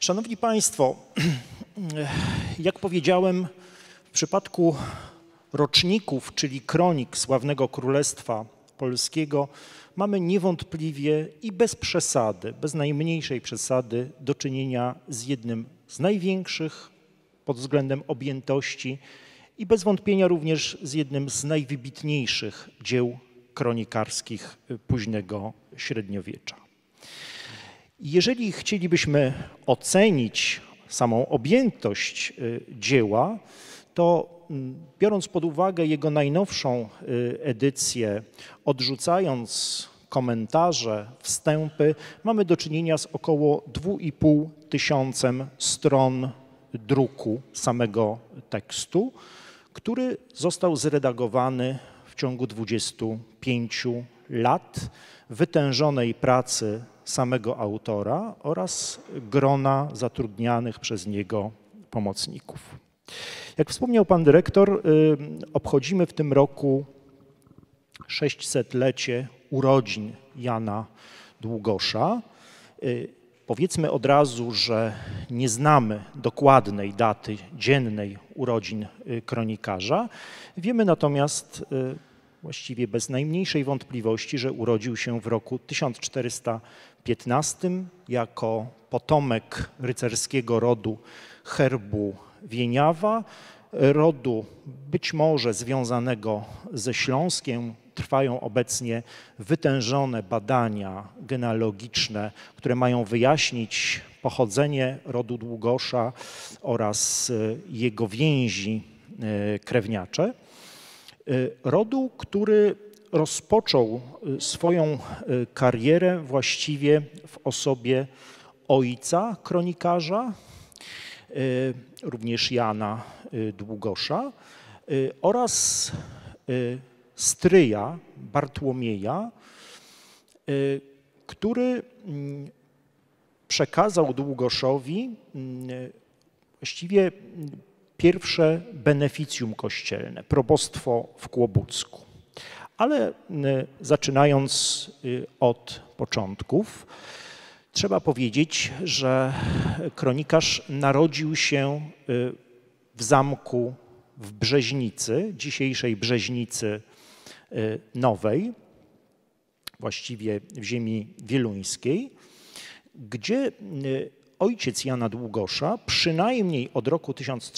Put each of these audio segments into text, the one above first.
Szanowni Państwo, jak powiedziałem, w przypadku roczników, czyli kronik sławnego Królestwa Polskiego, mamy niewątpliwie i bez przesady, bez najmniejszej przesady do czynienia z jednym z największych pod względem objętości i bez wątpienia również z jednym z najwybitniejszych dzieł kronikarskich późnego średniowiecza. Jeżeli chcielibyśmy ocenić samą objętość dzieła, to biorąc pod uwagę jego najnowszą edycję, odrzucając komentarze, wstępy, mamy do czynienia z około 2500 stron druku samego tekstu, który został zredagowany w ciągu 25 lat wytężonej pracy samego autora oraz grona zatrudnianych przez niego pomocników. Jak wspomniał pan dyrektor, obchodzimy w tym roku 600-lecie urodzin Jana Długosza. Powiedzmy od razu, że nie znamy dokładnej daty dziennej urodzin kronikarza. Wiemy natomiast właściwie bez najmniejszej wątpliwości, że urodził się w roku 1415 jako potomek rycerskiego rodu herbu Wieniawa, rodu być może związanego ze Śląskiem. Trwają obecnie wytężone badania genealogiczne, które mają wyjaśnić pochodzenie rodu Długosza oraz jego więzi krewniacze. Rodu, który rozpoczął swoją karierę właściwie w osobie ojca kronikarza, również Jana Długosza, oraz stryja Bartłomieja, który przekazał Długoszowi właściwie pierwsze beneficjum kościelne, probostwo w Kłobucku. Ale zaczynając od początków, trzeba powiedzieć, że kronikarz narodził się w zamku w Brzeźnicy, dzisiejszej Brzeźnicy Nowej, właściwie w ziemi wieluńskiej, gdzie ojciec Jana Długosza przynajmniej od roku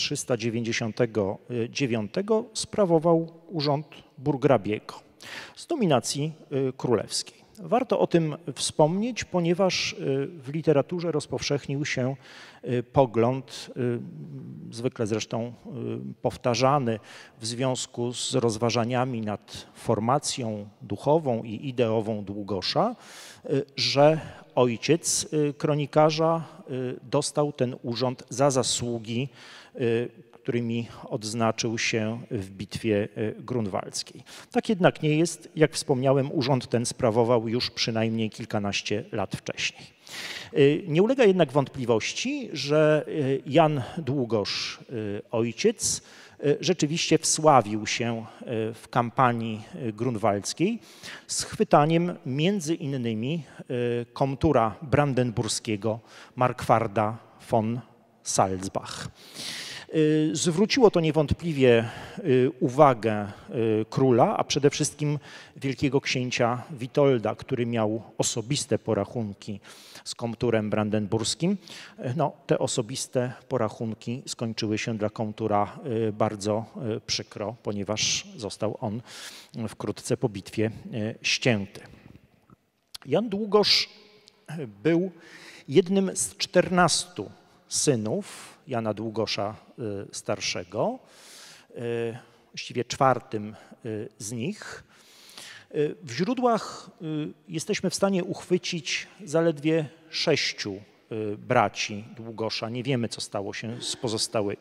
1399 sprawował urząd burgrabiego z dominacji królewskiej. Warto o tym wspomnieć, ponieważ w literaturze rozpowszechnił się pogląd, zwykle zresztą powtarzany w związku z rozważaniami nad formacją duchową i ideową Długosza, że ojciec kronikarza dostał ten urząd za zasługi, którymi odznaczył się w bitwie grunwaldzkiej. Tak jednak nie jest. Jak wspomniałem, urząd ten sprawował już przynajmniej kilkanaście lat wcześniej. Nie ulega jednak wątpliwości, że Jan Długosz, ojciec, rzeczywiście wsławił się w kampanii grunwaldzkiej schwytaniem między innymi komtura brandenburskiego Markwarda von Salzbach. Zwróciło to niewątpliwie uwagę króla, a przede wszystkim wielkiego księcia Witolda, który miał osobiste porachunki z komturem brandenburskim. No, te osobiste porachunki skończyły się dla komtura bardzo przykro, ponieważ został on wkrótce po bitwie ścięty. Jan Długosz był jednym z 14 synów Jana Długosza starszego, właściwie czwartym z nich. W źródłach jesteśmy w stanie uchwycić zaledwie 6 braci Długosza. Nie wiemy, co stało się z pozostałymi.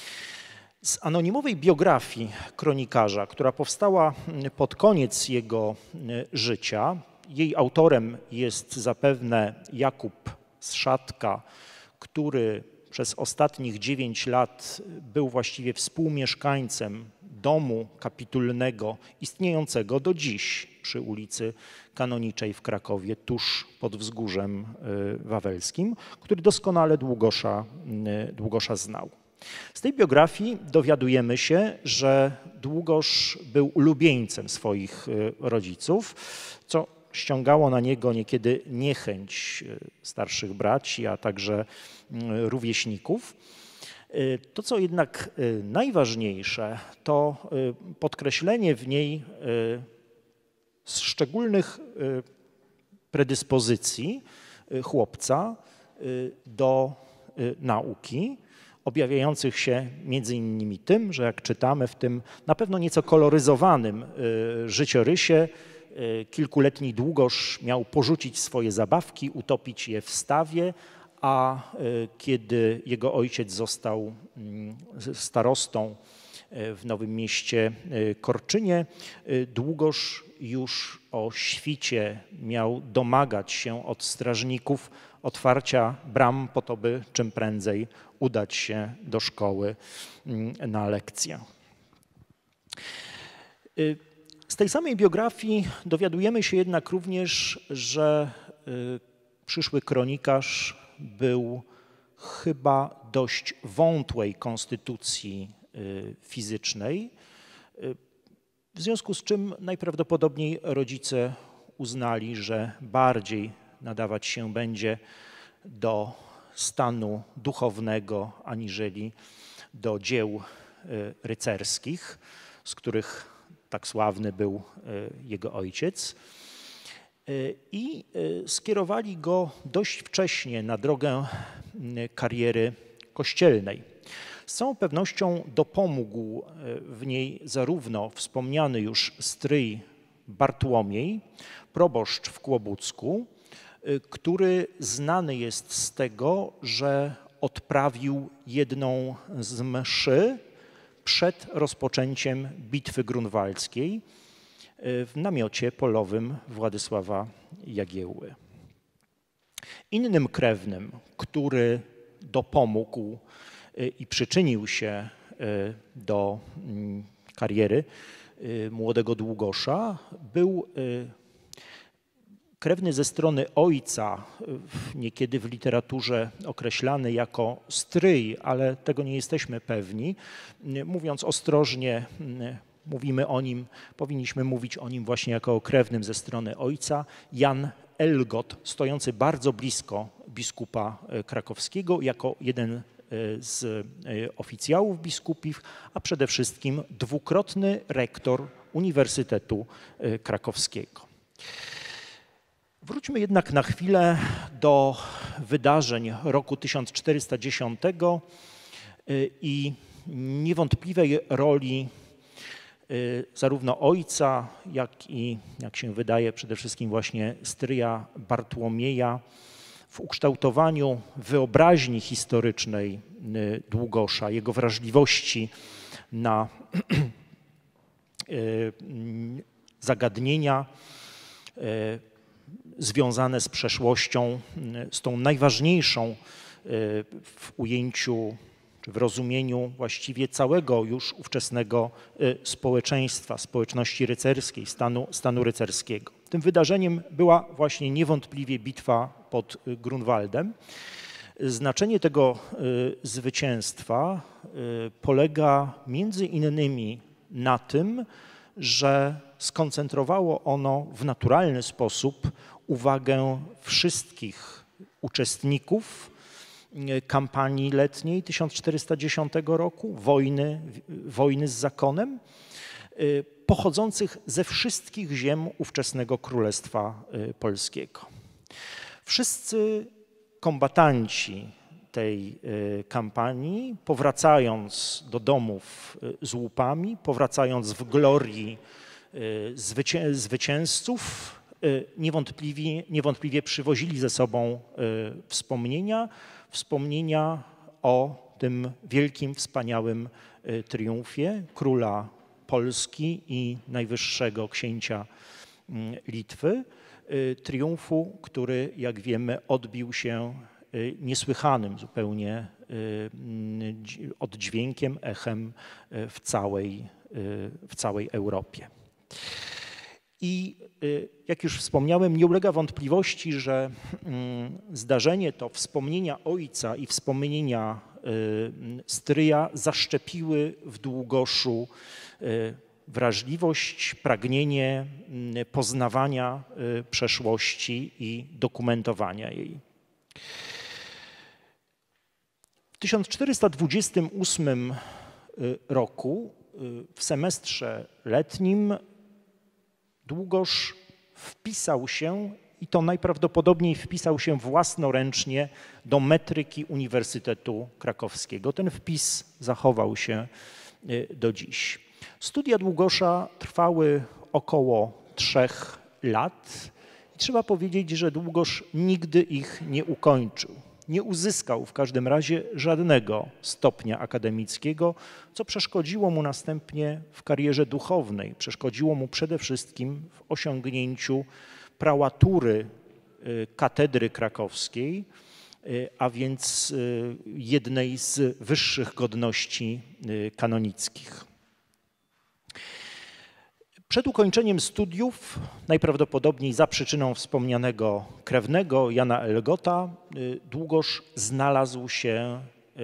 Z anonimowej biografii kronikarza, która powstała pod koniec jego życia, jej autorem jest zapewne Jakub z Szatka, który przez ostatnich 9 lat był właściwie współmieszkańcem domu kapitulnego istniejącego do dziś przy ulicy Kanoniczej w Krakowie, tuż pod Wzgórzem Wawelskim, który doskonale Długosza znał. Z tej biografii dowiadujemy się, że Długosz był ulubieńcem swoich rodziców, co ściągało na niego niekiedy niechęć starszych braci, a także rówieśników. To, co jednak najważniejsze, to podkreślenie w niej szczególnych predyspozycji chłopca do nauki, objawiających się między innymi tym, że jak czytamy w tym na pewno nieco koloryzowanym życiorysie, kilkuletni Długosz miał porzucić swoje zabawki, utopić je w stawie, a kiedy jego ojciec został starostą w Nowym Mieście Korczynie, Długosz już o świcie miał domagać się od strażników otwarcia bram po to, by czym prędzej udać się do szkoły na lekcję. Z tej samej biografii dowiadujemy się jednak również, że przyszły kronikarz był chyba dość wątłej konstytucji fizycznej, w związku z czym najprawdopodobniej rodzice uznali, że bardziej nadawać się będzie do stanu duchownego aniżeli do dzieł rycerskich, z których tak sławny był jego ojciec, i skierowali go dość wcześnie na drogę kariery kościelnej. Z całą pewnością dopomógł w niej zarówno wspomniany już stryj Bartłomiej, proboszcz w Kłobucku, który znany jest z tego, że odprawił jedną z mszy przed rozpoczęciem bitwy grunwaldzkiej w namiocie polowym Władysława Jagiełły. Innym krewnym, który dopomógł i przyczynił się do kariery młodego Długosza, był krewny ze strony ojca, niekiedy w literaturze określany jako stryj, ale tego nie jesteśmy pewni. Mówiąc ostrożnie, mówimy o nim, powinniśmy mówić o nim właśnie jako o krewnym ze strony ojca, Jan Elgot, stojący bardzo blisko biskupa krakowskiego, jako jeden z oficjałów biskupich, a przede wszystkim dwukrotny rektor Uniwersytetu Krakowskiego. Wróćmy jednak na chwilę do wydarzeń roku 1410 i niewątpliwej roli zarówno ojca, jak i, jak się wydaje, przede wszystkim właśnie stryja Bartłomieja w ukształtowaniu wyobraźni historycznej Długosza, jego wrażliwości na zagadnienia związane z przeszłością, z tą najważniejszą w ujęciu czy w rozumieniu właściwie całego już ówczesnego społeczeństwa, społeczności rycerskiej, stanu rycerskiego. Tym wydarzeniem była właśnie niewątpliwie bitwa pod Grunwaldem. Znaczenie tego zwycięstwa polega między innymi na tym, że skoncentrowało ono w naturalny sposób uwagę wszystkich uczestników kampanii letniej 1410 roku, wojny z zakonem, pochodzących ze wszystkich ziem ówczesnego Królestwa Polskiego. Wszyscy kombatanci tej kampanii, powracając do domów z łupami, powracając w glorii zwycięzców, niewątpliwie przywozili ze sobą wspomnienia o tym wielkim, wspaniałym triumfie króla Polski i najwyższego księcia Litwy. Triumfu, który, jak wiemy, odbił się niesłychanym zupełnie oddźwiękiem, echem w całej Europie. I jak już wspomniałem, nie ulega wątpliwości, że zdarzenie to wspomnienia ojca i wspomnienia stryja zaszczepiły w Długoszu wrażliwość, pragnienie poznawania przeszłości i dokumentowania jej. W 1428 roku w semestrze letnim Długosz wpisał się, i to najprawdopodobniej wpisał się własnoręcznie do metryki Uniwersytetu Krakowskiego. Ten wpis zachował się do dziś. Studia Długosza trwały około 3 lat i trzeba powiedzieć, że Długosz nigdy ich nie ukończył. Nie uzyskał w każdym razie żadnego stopnia akademickiego, co przeszkodziło mu następnie w karierze duchownej. Przeszkodziło mu przede wszystkim w osiągnięciu prałatury katedry krakowskiej, a więc jednej z wyższych godności kanonickich. Przed ukończeniem studiów, najprawdopodobniej za przyczyną wspomnianego krewnego Jana Elgota, Długosz znalazł się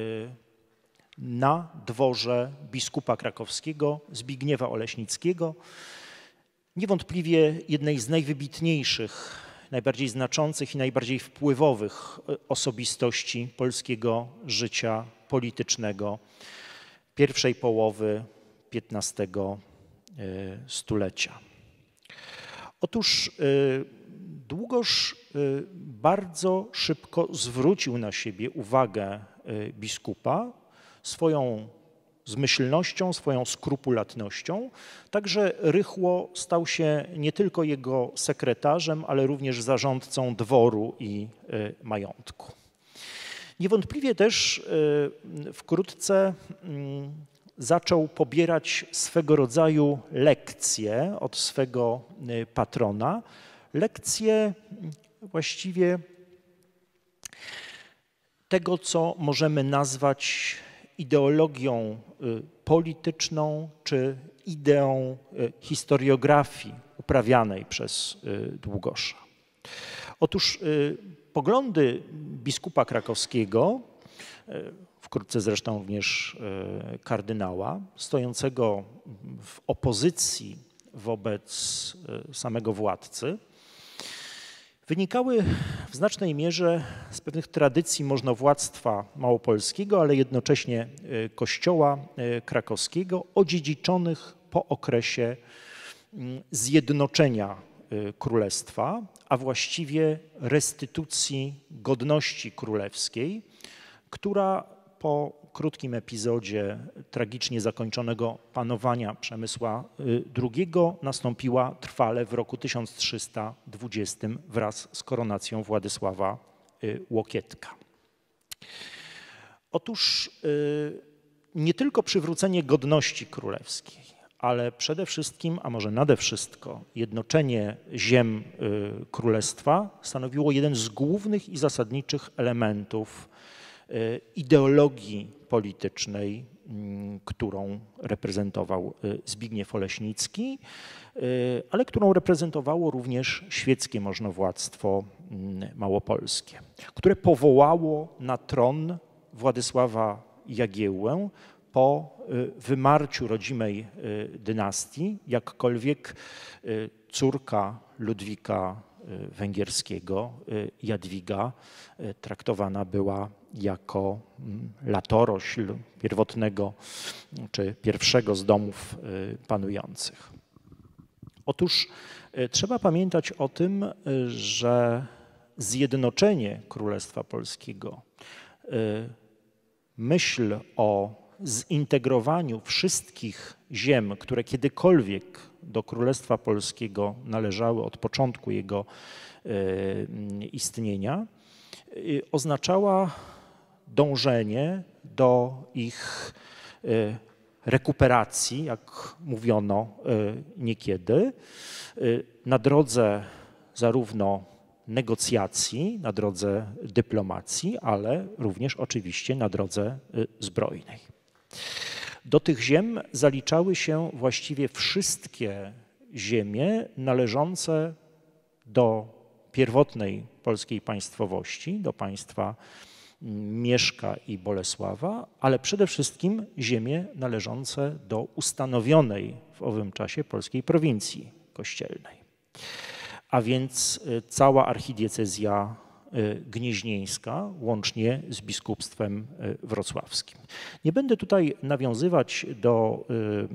na dworze biskupa krakowskiego Zbigniewa Oleśnickiego, niewątpliwie jednej z najwybitniejszych, najbardziej znaczących i najbardziej wpływowych osobistości polskiego życia politycznego pierwszej połowy XV stulecia. Otóż Długosz bardzo szybko zwrócił na siebie uwagę biskupa swoją zmyślnością, swoją skrupulatnością, także rychło stał się nie tylko jego sekretarzem, ale również zarządcą dworu i majątku. Niewątpliwie też wkrótce zaczął pobierać swego rodzaju lekcje od swego patrona, lekcje właściwie tego, co możemy nazwać ideologią polityczną czy ideą historiografii uprawianej przez Długosza. Otóż poglądy biskupa krakowskiego, wkrótce zresztą również kardynała, stojącego w opozycji wobec samego władcy, wynikały w znacznej mierze z pewnych tradycji możnowładztwa małopolskiego, ale jednocześnie Kościoła krakowskiego, odziedziczonych po okresie zjednoczenia królestwa, a właściwie restytucji godności królewskiej, która po krótkim epizodzie tragicznie zakończonego panowania Przemysła II nastąpiła trwale w roku 1320 wraz z koronacją Władysława Łokietka. Otóż nie tylko przywrócenie godności królewskiej, ale przede wszystkim, a może nade wszystko, jednoczenie ziem królestwa stanowiło jeden z głównych i zasadniczych elementów ideologii politycznej, którą reprezentował Zbigniew Oleśnicki, ale którą reprezentowało również świeckie możnowładztwo małopolskie, które powołało na tron Władysława Jagiełłę po wymarciu rodzimej dynastii, jakkolwiek córka Ludwika Węgierskiego, Jadwiga, traktowana była jako latorośl pierwotnego czy pierwszego z domów panujących. Otóż trzeba pamiętać o tym, że zjednoczenie Królestwa Polskiego, myśl o zintegrowaniu wszystkich ziem, które kiedykolwiek do Królestwa Polskiego należały od początku jego istnienia, oznaczała dążenie do ich rekuperacji, jak mówiono niekiedy, na drodze zarówno negocjacji, na drodze dyplomacji, ale również oczywiście na drodze zbrojnej. Do tych ziem zaliczały się właściwie wszystkie ziemie należące do pierwotnej polskiej państwowości, do państwa Mieszka i Bolesława, ale przede wszystkim ziemie należące do ustanowionej w owym czasie polskiej prowincji kościelnej. A więc cała archidiecezja gnieźnieńska, łącznie z biskupstwem wrocławskim. Nie będę tutaj nawiązywać do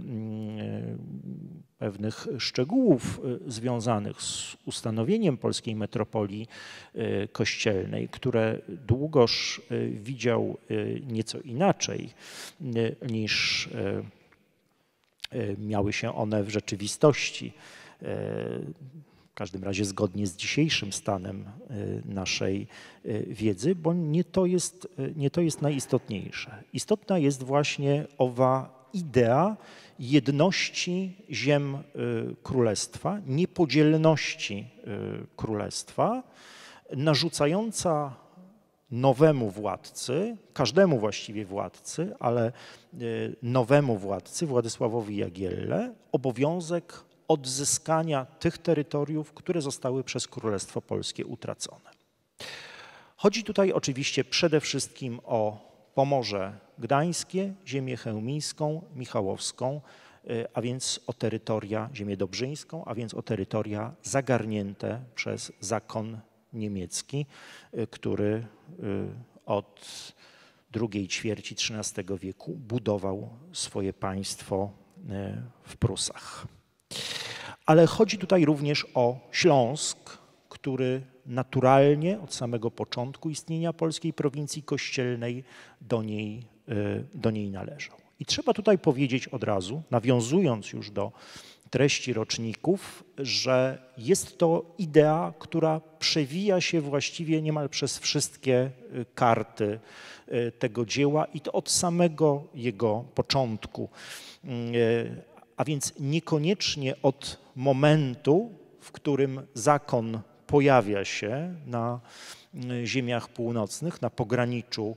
pewnych szczegółów związanych z ustanowieniem polskiej metropolii kościelnej, które Długosz widział nieco inaczej niż miały się one w rzeczywistości. W każdym razie zgodnie z dzisiejszym stanem naszej wiedzy, bo nie to jest najistotniejsze. Istotna jest właśnie owa idea jedności ziem królestwa, niepodzielności królestwa, narzucająca nowemu władcy, każdemu właściwie władcy, ale nowemu władcy, Władysławowi Jagielle, obowiązek odzyskania tych terytoriów, które zostały przez Królestwo Polskie utracone. Chodzi tutaj oczywiście przede wszystkim o Pomorze Gdańskie, ziemię chełmińską, michałowską, a więc o terytoria, ziemię dobrzyńską, a więc o terytoria zagarnięte przez zakon niemiecki, który od drugiej ćwierci XIII wieku budował swoje państwo w Prusach. Ale chodzi tutaj również o Śląsk, który naturalnie od samego początku istnienia polskiej prowincji kościelnej do niej należał. I trzeba tutaj powiedzieć od razu, nawiązując już do treści roczników, że jest to idea, która przewija się właściwie niemal przez wszystkie karty tego dzieła i to od samego jego początku. A więc niekoniecznie od momentu, w którym zakon pojawia się na ziemiach północnych, na pograniczu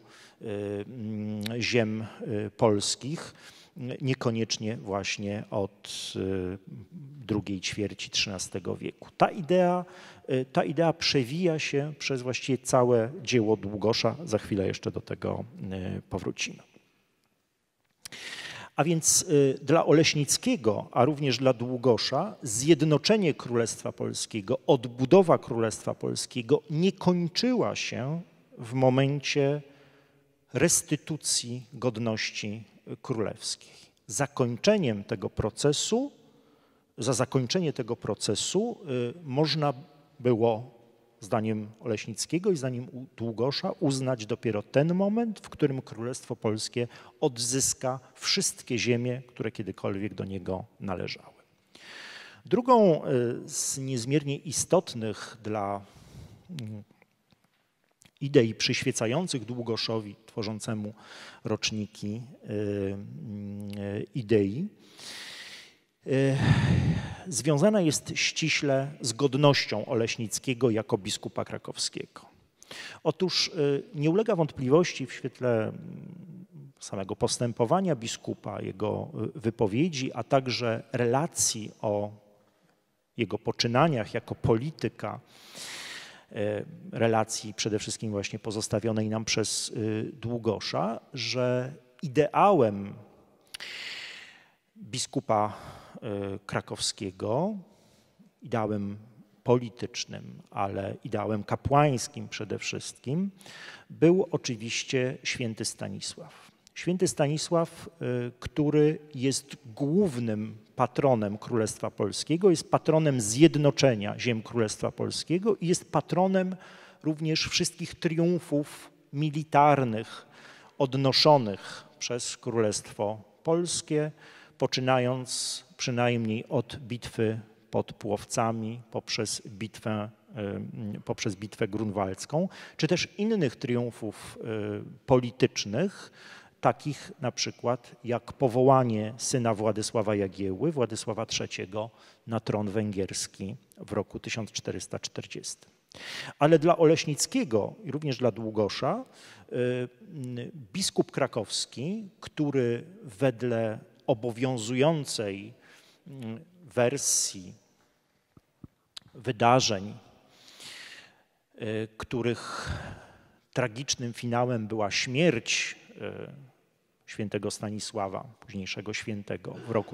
ziem polskich, niekoniecznie właśnie od drugiej ćwierci XIII wieku. Ta idea przewija się przez właściwie całe dzieło Długosza. Za chwilę jeszcze do tego powrócimy. A więc dla Oleśnickiego, a również dla Długosza zjednoczenie Królestwa Polskiego, odbudowa Królestwa Polskiego nie kończyła się w momencie restytucji godności królewskiej. Za zakończenie tego procesu można było, zdaniem Oleśnickiego i zdaniem Długosza, uznać dopiero ten moment, w którym Królestwo Polskie odzyska wszystkie ziemie, które kiedykolwiek do niego należały. Drugą z niezmiernie istotnych dla idei przyświecających Długoszowi, tworzącemu roczniki idei, związana jest ściśle z godnością Oleśnickiego jako biskupa krakowskiego. Otóż nie ulega wątpliwości w świetle samego postępowania biskupa, jego wypowiedzi, a także relacji o jego poczynaniach jako polityka, relacji przede wszystkim właśnie pozostawionej nam przez Długosza, że ideałem biskupa krakowskiego, ideałem politycznym, ale ideałem kapłańskim przede wszystkim, był oczywiście święty Stanisław. Święty Stanisław, który jest głównym patronem Królestwa Polskiego, jest patronem zjednoczenia ziem Królestwa Polskiego i jest patronem również wszystkich triumfów militarnych odnoszonych przez Królestwo Polskie, poczynając przynajmniej od bitwy pod Płowcami, poprzez bitwę grunwaldzką, czy też innych triumfów politycznych, takich na przykład jak powołanie syna Władysława Jagiełły, Władysława III, na tron węgierski w roku 1440. Ale dla Oleśnickiego i również dla Długosza biskup krakowski, który wedle obowiązującej wersji wydarzeń, których tragicznym finałem była śmierć świętego Stanisława, późniejszego świętego, w roku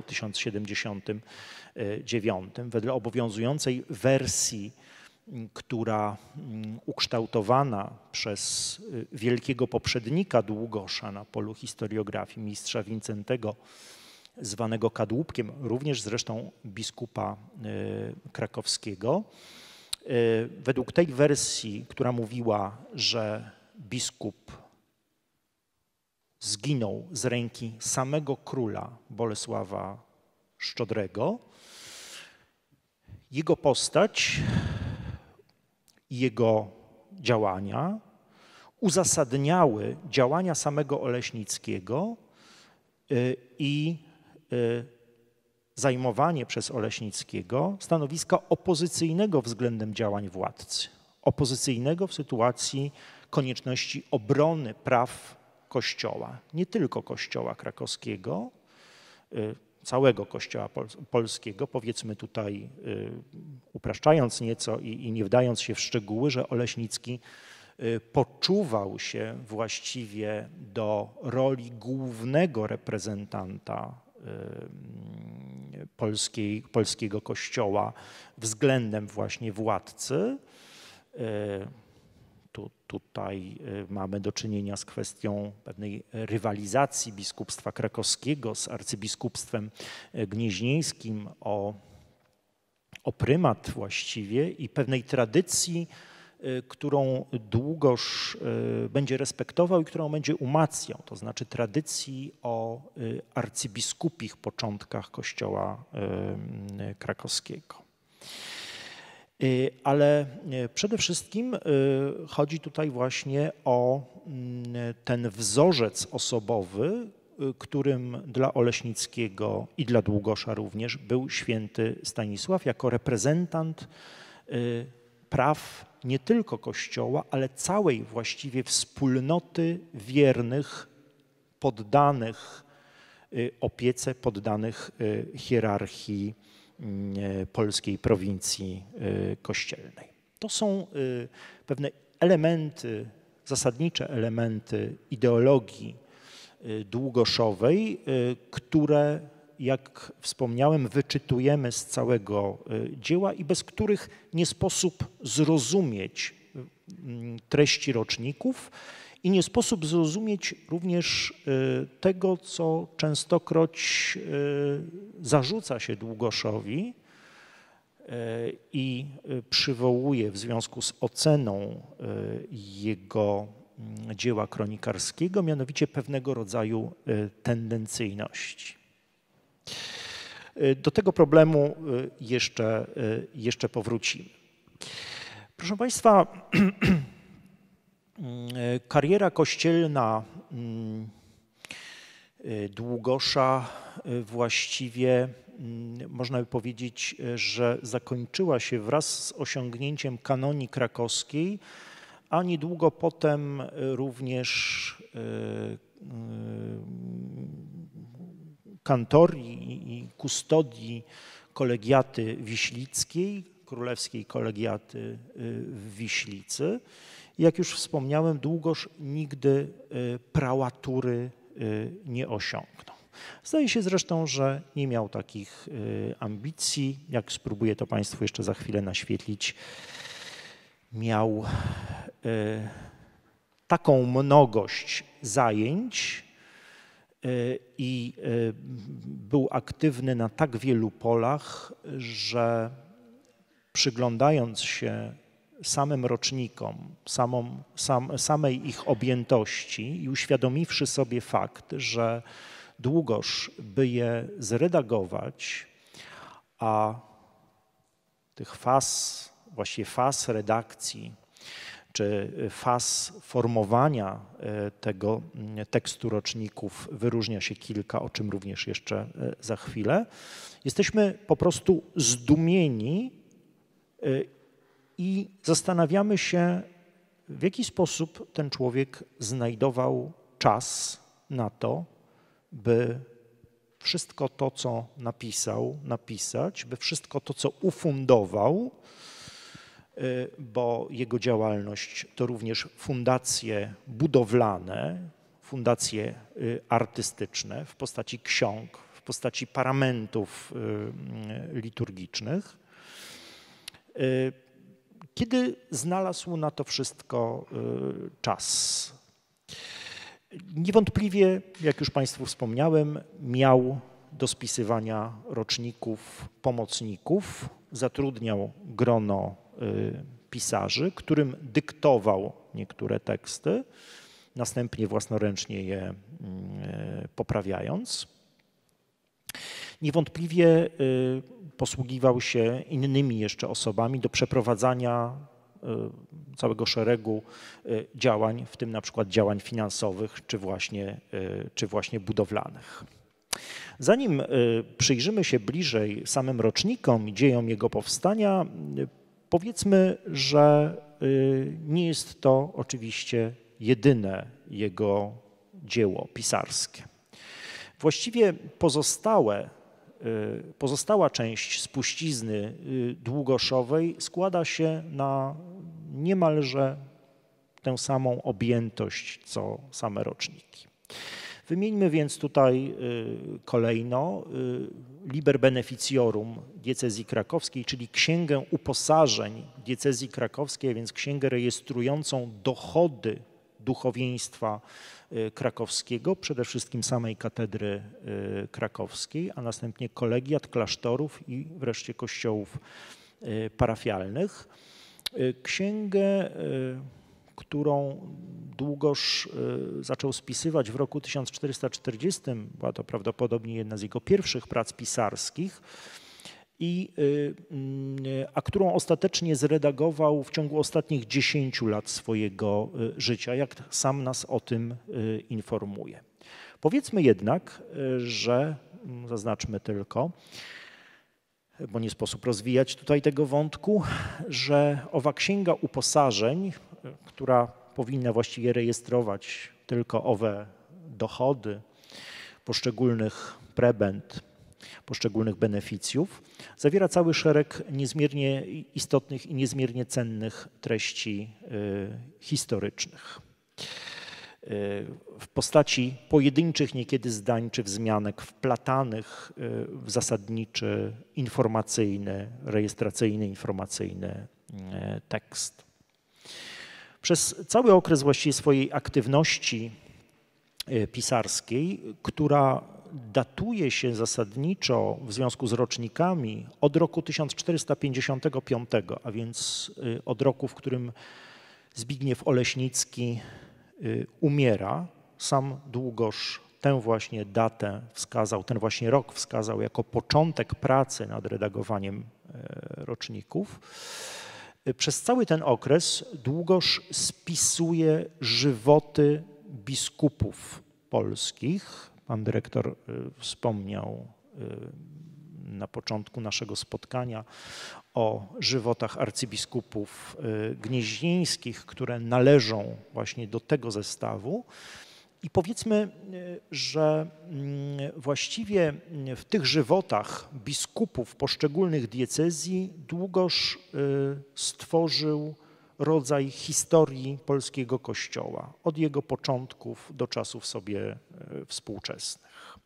1079, wedle obowiązującej wersji, która ukształtowana przez wielkiego poprzednika Długosza na polu historiografii, mistrza Wincentego, zwanego Kadłubkiem, również zresztą biskupa krakowskiego. Według tej wersji, która mówiła, że biskup zginął z ręki samego króla Bolesława Szczodrego, jego postać i jego działania uzasadniały działania samego Oleśnickiego i zajmowanie przez Oleśnickiego stanowiska opozycyjnego względem działań władcy, opozycyjnego w sytuacji konieczności obrony praw Kościoła, nie tylko Kościoła krakowskiego, całego Kościoła polskiego, powiedzmy tutaj, upraszczając nieco i nie wdając się w szczegóły, że Oleśnicki poczuwał się właściwie do roli głównego reprezentanta polskiego Kościoła względem właśnie władcy. Tutaj mamy do czynienia z kwestią pewnej rywalizacji biskupstwa krakowskiego z arcybiskupstwem gnieźnieńskim o prymat właściwie i pewnej tradycji, którą Długosz będzie respektował i którą będzie umacniał, to znaczy tradycji o arcybiskupich początkach Kościoła krakowskiego. Ale przede wszystkim chodzi tutaj właśnie o ten wzorzec osobowy, którym dla Oleśnickiego i dla Długosza również był święty Stanisław jako reprezentant praw nie tylko Kościoła, ale całej właściwie wspólnoty wiernych, poddanych opiece, poddanych hierarchii polskiej prowincji kościelnej. To są pewne elementy, zasadnicze elementy ideologii długoszowej, które, jak wspomniałem, wyczytujemy z całego dzieła i bez których nie sposób zrozumieć treści roczników i nie sposób zrozumieć również tego, co częstokroć zarzuca się Długoszowi i przywołuje w związku z oceną jego dzieła kronikarskiego, mianowicie pewnego rodzaju tendencyjności. Do tego problemu jeszcze powrócimy. Proszę Państwa, kariera kościelna Długosza właściwie można by powiedzieć, że zakończyła się wraz z osiągnięciem kanonii krakowskiej, a niedługo potem również kantorii i kustodii kolegiaty wiślickiej, królewskiej kolegiaty w Wiślicy. Jak już wspomniałem, Długosz nigdy prałatury nie osiągnął. Zdaje się zresztą, że nie miał takich ambicji. Jak spróbuję to Państwu jeszcze za chwilę naświetlić, miał taką mnogość zajęć i był aktywny na tak wielu polach, że przyglądając się samym rocznikom, samej ich objętości i uświadomiwszy sobie fakt, że Długosz, by je zredagować, a tych faz, właściwie faz redakcji, czy faz formowania tego tekstu roczników wyróżnia się kilka, o czym również jeszcze za chwilę. Jesteśmy po prostu zdumieni i zastanawiamy się, w jaki sposób ten człowiek znajdował czas na to, by wszystko to, co napisać, by wszystko to, co ufundował, bo jego działalność to również fundacje budowlane, fundacje artystyczne w postaci ksiąg, w postaci paramentów liturgicznych. Kiedy znalazł na to wszystko czas? Niewątpliwie, jak już Państwu wspomniałem, miał do spisywania roczników pomocników, zatrudniał grono pisarzy, którym dyktował niektóre teksty, następnie własnoręcznie je poprawiając. Niewątpliwie posługiwał się innymi jeszcze osobami do przeprowadzania całego szeregu działań, w tym na przykład działań finansowych czy właśnie budowlanych. Zanim przyjrzymy się bliżej samym rocznikom i dziejom jego powstania, powiedzmy, że nie jest to oczywiście jedyne jego dzieło pisarskie. Właściwie pozostała część spuścizny długoszowej składa się na niemalże tę samą objętość, co same roczniki. Wymieńmy więc tutaj kolejno Liber Beneficiorum diecezji krakowskiej, czyli księgę uposażeń diecezji krakowskiej, a więc księgę rejestrującą dochody duchowieństwa krakowskiego, przede wszystkim samej katedry krakowskiej, a następnie kolegiat, klasztorów i wreszcie kościołów parafialnych. Księgę, którą Długosz zaczął spisywać w roku 1440, była to prawdopodobnie jedna z jego pierwszych prac pisarskich, a którą ostatecznie zredagował w ciągu ostatnich 10 lat swojego życia, jak sam nas o tym informuje. Powiedzmy jednak, że, zaznaczmy tylko, bo nie sposób rozwijać tutaj tego wątku, że owa księga uposażeń, która powinna właściwie rejestrować tylko owe dochody poszczególnych prebend, poszczególnych beneficjów, zawiera cały szereg niezmiernie istotnych i niezmiernie cennych treści historycznych. W postaci pojedynczych niekiedy zdań czy wzmianek wplatanych w zasadniczy, informacyjny, rejestracyjny, informacyjny tekst. Przez cały okres właściwie swojej aktywności pisarskiej, która datuje się zasadniczo w związku z rocznikami od roku 1455, a więc od roku, w którym Zbigniew Oleśnicki umiera. Sam Długosz tę właśnie datę wskazał, ten właśnie rok wskazał jako początek pracy nad redagowaniem roczników. Przez cały ten okres Długosz spisuje żywoty biskupów polskich. Pan dyrektor wspomniał na początku naszego spotkania o żywotach arcybiskupów gnieźnieńskich, które należą właśnie do tego zestawu. I powiedzmy, że właściwie w tych żywotach biskupów poszczególnych diecezji Długosz stworzył rodzaj historii polskiego Kościoła, od jego początków do czasów sobie współczesnych.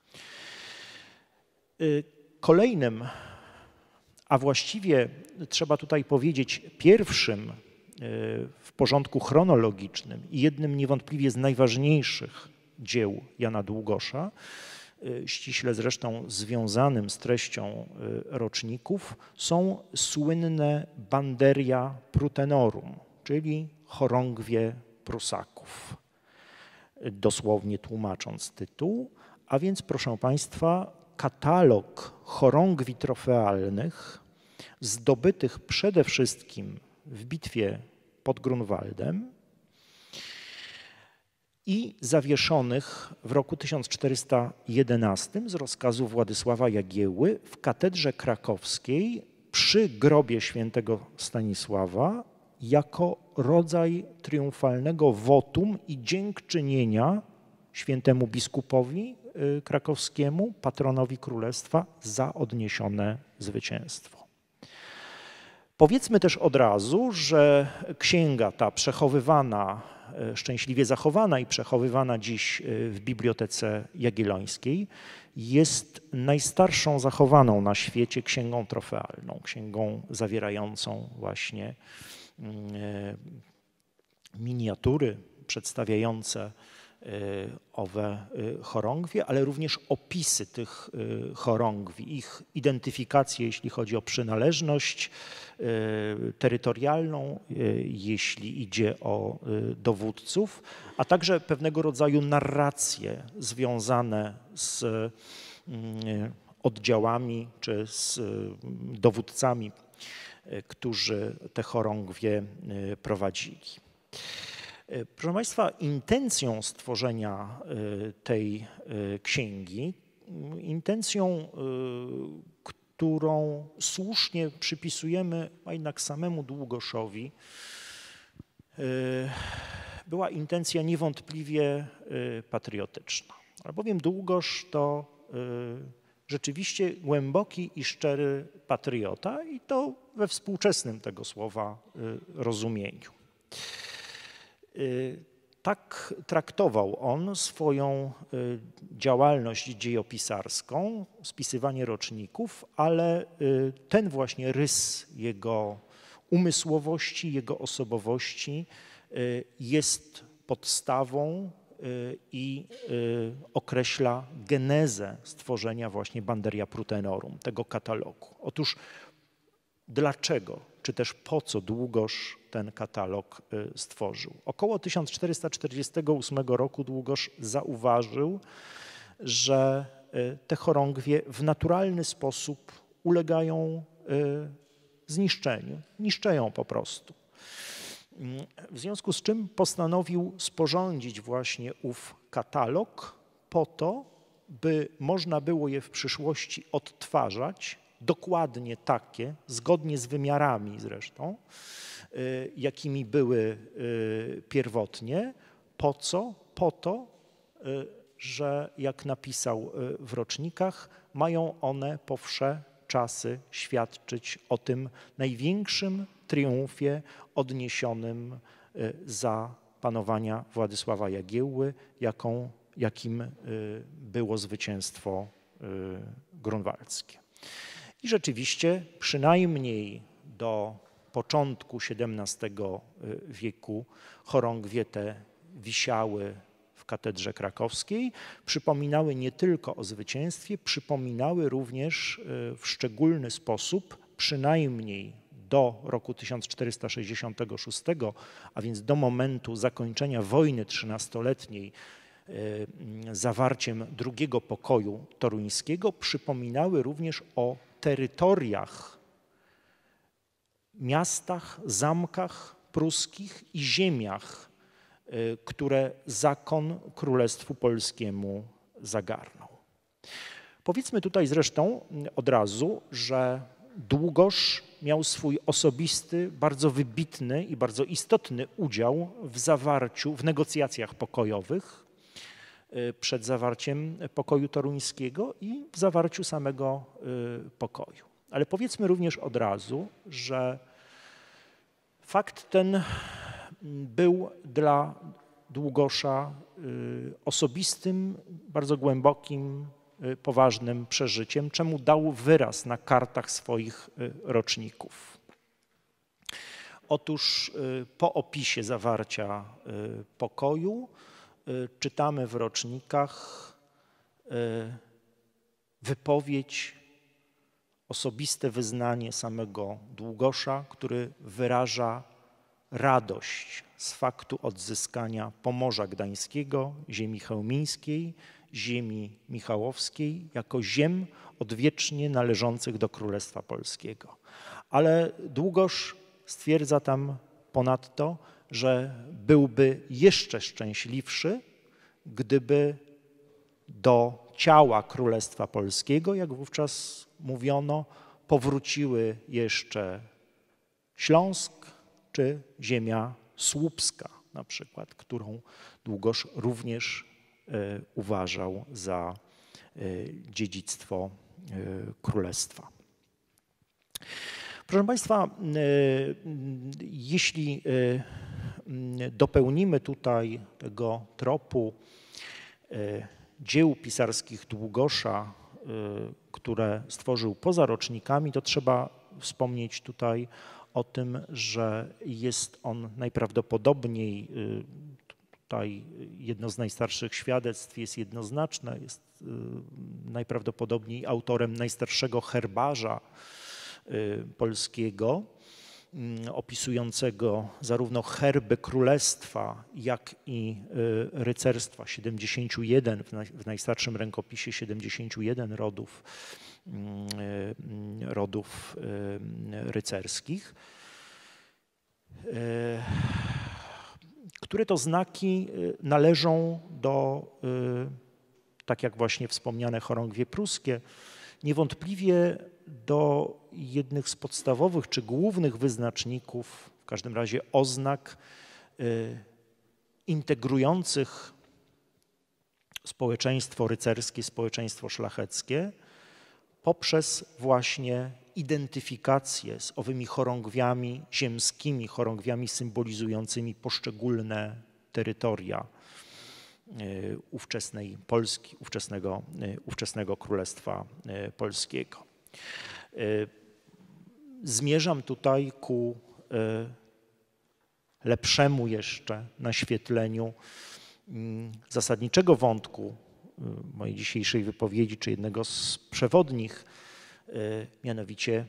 Kolejnym, a właściwie trzeba tutaj powiedzieć pierwszym w porządku chronologicznym i jednym niewątpliwie z najważniejszych dzieł Jana Długosza, ściśle zresztą związanym z treścią roczników, są słynne Banderia Prutenorum, czyli chorągwie Prusaków, dosłownie tłumacząc tytuł, a więc proszę Państwa, katalog chorągwi trofealnych zdobytych przede wszystkim w bitwie pod Grunwaldem i zawieszonych w roku 1411 z rozkazu Władysława Jagiełły w katedrze krakowskiej przy grobie świętego Stanisława jako rodzaj triumfalnego wotum i dziękczynienia świętemu biskupowi krakowskiemu, patronowi królestwa, za odniesione zwycięstwo. Powiedzmy też od razu, że księga ta przechowywana, szczęśliwie zachowana i przechowywana dziś w Bibliotece Jagiellońskiej jest najstarszą zachowaną na świecie księgą trofealną, księgą zawierającą właśnie miniatury przedstawiające owe chorągwie, ale również opisy tych chorągwi, ich identyfikację, jeśli chodzi o przynależność terytorialną, jeśli idzie o dowódców, a także pewnego rodzaju narracje związane z oddziałami czy z dowódcami, którzy te chorągwie prowadzili. Proszę Państwa, intencją stworzenia tej księgi, intencją, którą słusznie przypisujemy a jednak samemu Długoszowi, była intencja niewątpliwie patriotyczna. Albowiem Długosz to rzeczywiście głęboki i szczery patriota i to we współczesnym tego słowa rozumieniu. Tak traktował on swoją działalność dziejopisarską, spisywanie roczników, ale ten właśnie rys jego umysłowości, jego osobowości jest podstawą i określa genezę stworzenia właśnie Banderia Prutenorum, tego katalogu. Otóż dlaczego, czy też po co Długosz ten katalog stworzył? Około 1448 roku Długosz zauważył, że te chorągwie w naturalny sposób ulegają zniszczeniu, niszczeją po prostu. W związku z czym postanowił sporządzić właśnie ów katalog po to, by można było je w przyszłości odtwarzać, dokładnie takie, zgodnie z wymiarami zresztą, jakimi były pierwotnie. Po co? Po to, że jak napisał w rocznikach, mają one po wsze czasy świadczyć o tym największym triumfie odniesionym za panowania Władysława Jagiełły, jakim było zwycięstwo grunwaldzkie. I rzeczywiście przynajmniej do początku XVII wieku chorągwie te wisiały w katedrze krakowskiej, przypominały nie tylko o zwycięstwie, przypominały również w szczególny sposób, przynajmniej do roku 1466, a więc do momentu zakończenia wojny 13-letniej, zawarciem drugiego pokoju toruńskiego, przypominały również o terytoriach, miastach, zamkach pruskich i ziemiach, które zakon Królestwu Polskiemu zagarnął. Powiedzmy tutaj zresztą od razu, że Długosz miał swój osobisty, bardzo wybitny i bardzo istotny udział w negocjacjach pokojowych przed zawarciem pokoju toruńskiego i w zawarciu samego pokoju. Ale powiedzmy również od razu, że fakt ten był dla Długosza osobistym, bardzo głębokim, poważnym przeżyciem, czemu dał wyraz na kartach swoich roczników. Otóż po opisie zawarcia pokoju czytamy w rocznikach wypowiedź, osobiste wyznanie samego Długosza, który wyraża radość z faktu odzyskania Pomorza Gdańskiego, ziemi chełmińskiej, ziemi michałowskiej, jako ziem odwiecznie należących do Królestwa Polskiego. Ale Długosz stwierdza tam ponadto, że byłby jeszcze szczęśliwszy, gdyby do ciała Królestwa Polskiego, jak wówczas mówiono, powróciły jeszcze Śląsk czy ziemia słupska na przykład, którą Długosz również uważał za dziedzictwo królestwa. Proszę Państwa, jeśli dopełnimy tutaj tego tropu dzieł pisarskich Długosza, które stworzył poza rocznikami, to trzeba wspomnieć tutaj o tym, że jest on najprawdopodobniej, tutaj jedno z najstarszych świadectw jest jednoznaczne, jest najprawdopodobniej autorem najstarszego herbarza polskiego, opisującego zarówno herby królestwa, jak i rycerstwa. 71, w najstarszym rękopisie 71 rodów rycerskich, które to znaki należą do, tak jak właśnie wspomniane chorągwie pruskie, niewątpliwie do jednych z podstawowych czy głównych wyznaczników, w każdym razie oznak integrujących społeczeństwo rycerskie, społeczeństwo szlacheckie poprzez właśnie identyfikację z owymi chorągwiami ziemskimi, chorągwiami symbolizującymi poszczególne terytoria ówczesnej Polski, ówczesnego Królestwa Polskiego. Zmierzam tutaj ku lepszemu jeszcze naświetleniu zasadniczego wątku mojej dzisiejszej wypowiedzi, czy jednego z przewodnich, mianowicie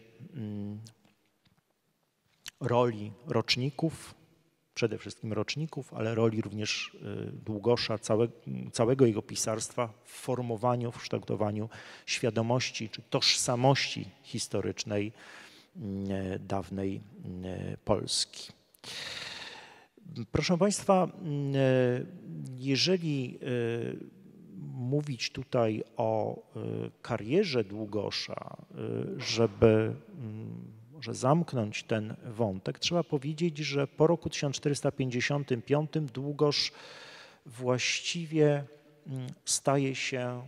roli roczników, przede wszystkim roczników, ale roli również Długosza, całego jego pisarstwa w formowaniu, w kształtowaniu świadomości czy tożsamości historycznej dawnej Polski. Proszę Państwa, jeżeli mówić tutaj o karierze Długosza, żeby może zamknąć ten wątek, trzeba powiedzieć, że po roku 1455 Długosz właściwie staje się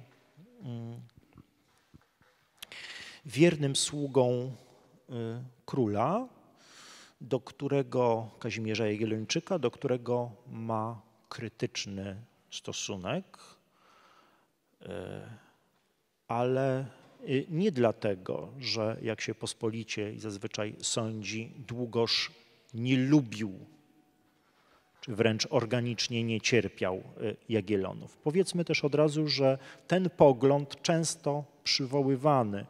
wiernym sługą króla, do którego Kazimierza Jagiellończyka, do którego ma krytyczny stosunek, ale nie dlatego, że jak się pospolicie i zazwyczaj sądzi, Długosz nie lubił, czy wręcz organicznie nie cierpiał Jagiellonów. Powiedzmy też od razu, że ten pogląd często przywoływany,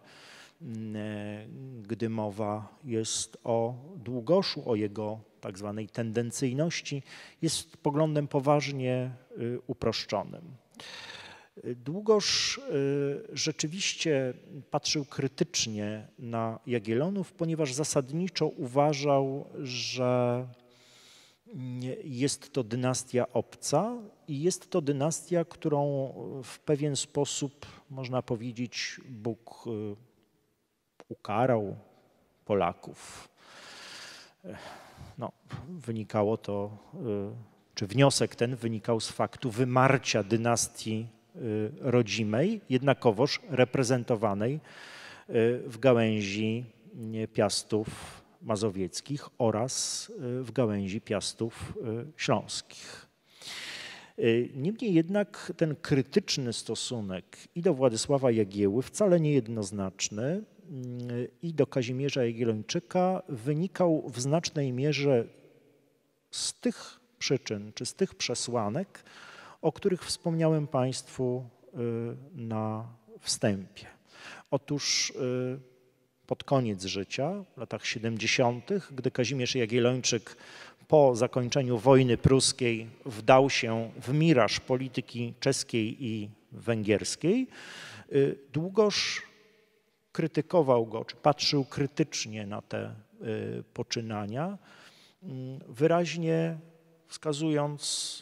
gdy mowa jest o Długoszu, o jego tak zwanej tendencyjności, jest poglądem poważnie uproszczonym. Długosz rzeczywiście patrzył krytycznie na Jagiellonów, ponieważ zasadniczo uważał, że jest to dynastia obca i jest to dynastia, którą w pewien sposób, można powiedzieć, Bóg ukarał Polaków. No, wynikało to, czy wniosek ten wynikał z faktu wymarcia dynastii rodzimej, jednakowoż reprezentowanej w gałęzi Piastów mazowieckich oraz w gałęzi Piastów śląskich. Niemniej jednak ten krytyczny stosunek i do Władysława Jagieły, wcale niejednoznaczny, i do Kazimierza Jagiellończyka wynikał w znacznej mierze z tych przyczyn, czy z tych przesłanek, o których wspomniałem Państwu na wstępie. Otóż pod koniec życia, w latach 70., gdy Kazimierz Jagiellończyk po zakończeniu wojny pruskiej wdał się w miraż polityki czeskiej i węgierskiej, Długosz krytykował go, czy patrzył krytycznie na te poczynania, wyraźnie wskazując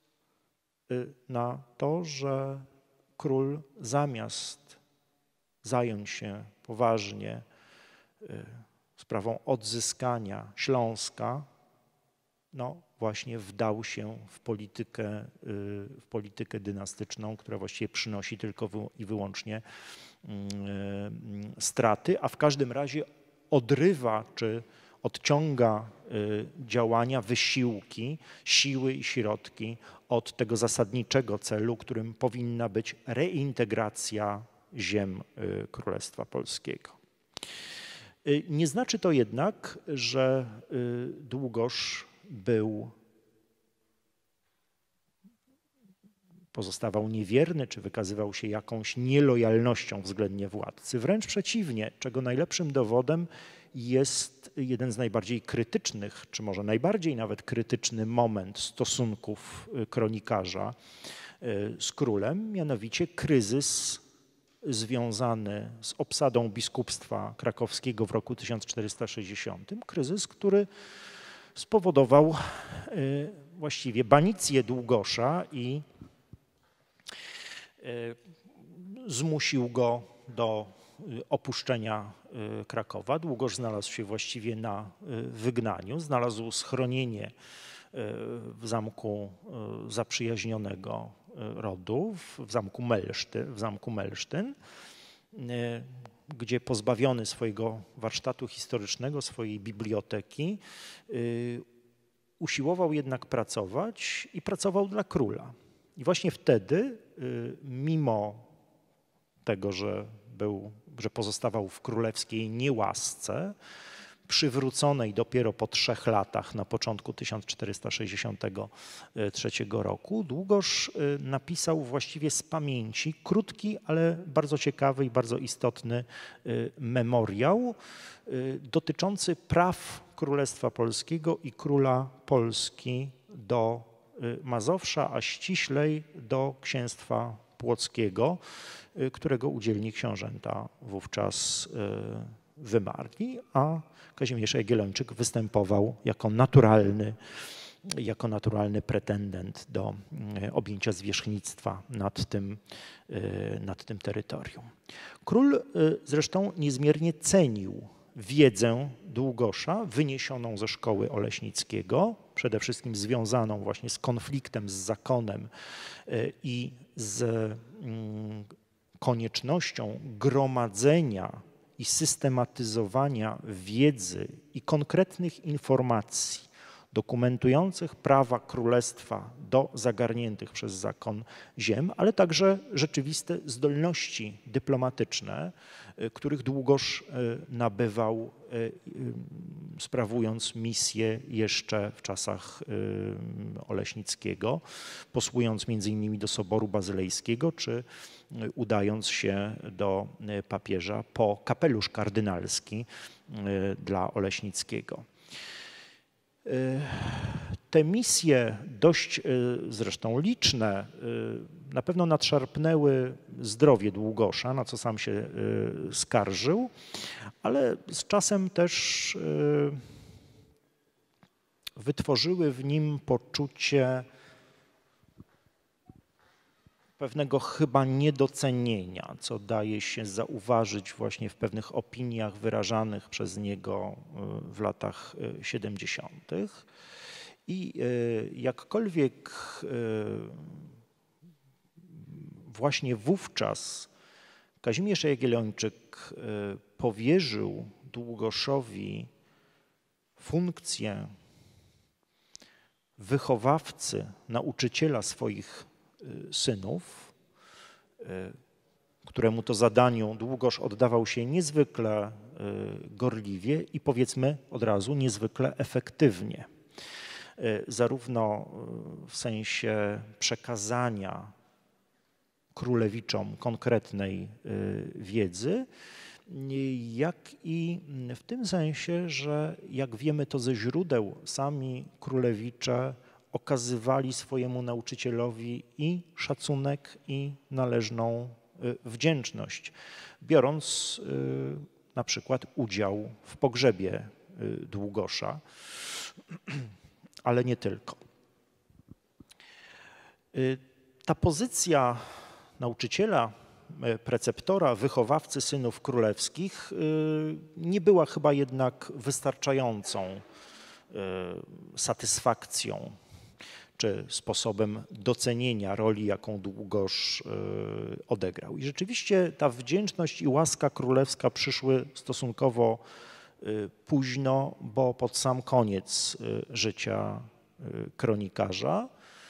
na to, że król zamiast zająć się poważnie sprawą odzyskania Śląska, no właśnie wdał się w politykę dynastyczną, która właściwie przynosi tylko i wyłącznie straty, a w każdym razie odrywa czy odciąga działania, wysiłki, siły i środki od tego zasadniczego celu, którym powinna być reintegracja ziem Królestwa Polskiego. Nie znaczy to jednak, że Długosz pozostawał niewierny, czy wykazywał się jakąś nielojalnością względnie władcy. Wręcz przeciwnie, czego najlepszym dowodem jest jeden z najbardziej krytycznych, czy może najbardziej nawet krytyczny moment stosunków kronikarza z królem, mianowicie kryzys związany z obsadą biskupstwa krakowskiego w roku 1460. Kryzys, który spowodował właściwie banicję Długosza i zmusił go do opuszczenia Krakowa. Długosz znalazł się właściwie na wygnaniu, znalazł schronienie w zamku zaprzyjaźnionego rodu, w zamku Melsztyn, gdzie pozbawiony swojego warsztatu historycznego, swojej biblioteki, usiłował jednak pracować i pracował dla króla. I właśnie wtedy, mimo tego, że pozostawał w królewskiej niełasce, przywróconej dopiero po 3 latach, na początku 1463 roku, Długosz napisał właściwie z pamięci krótki, ale bardzo ciekawy i bardzo istotny memoriał dotyczący praw Królestwa Polskiego i króla Polski do Mazowsza, a ściślej do księstwa płockiego, którego udzielni książęta wówczas wymarli, a Kazimierz Jagiellończyk występował jako naturalny pretendent do objęcia zwierzchnictwa nad tym terytorium. Król zresztą niezmiernie cenił wiedzę Długosza wyniesioną ze szkoły Oleśnickiego, przede wszystkim związaną właśnie z konfliktem z zakonem i z koniecznością gromadzenia i systematyzowania wiedzy i konkretnych informacji dokumentujących prawa królestwa do zagarniętych przez zakon ziem, ale także rzeczywiste zdolności dyplomatyczne, których Długosz nabywał, sprawując misję jeszcze w czasach Oleśnickiego, posługując między innymi do Soboru Bazylejskiego, czy udając się do papieża po kapelusz kardynalski dla Oleśnickiego. Te misje, dość zresztą liczne, na pewno nadszarpnęły zdrowie Długosza, na co sam się skarżył, ale z czasem też wytworzyły w nim poczucie pewnego chyba niedocenienia, co daje się zauważyć właśnie w pewnych opiniach wyrażanych przez niego w latach 70. I jakkolwiek właśnie wówczas Kazimierz Jagiellończyk powierzył Długoszowi funkcję wychowawcy, nauczyciela swoich synów, któremu to zadaniu Długosz oddawał się niezwykle gorliwie i powiedzmy od razu niezwykle efektywnie. Zarówno w sensie przekazania królewiczom konkretnej wiedzy, jak i w tym sensie, że jak wiemy to ze źródeł, sami królewicze okazywali swojemu nauczycielowi i szacunek, i należną wdzięczność, biorąc na przykład udział w pogrzebie Długosza, ale nie tylko. Ta pozycja nauczyciela preceptora, wychowawcy synów królewskich nie była chyba jednak wystarczającą satysfakcją czy sposobem docenienia roli, jaką Długosz odegrał. I rzeczywiście ta wdzięczność i łaska królewska przyszły stosunkowo późno, bo pod sam koniec życia kronikarza,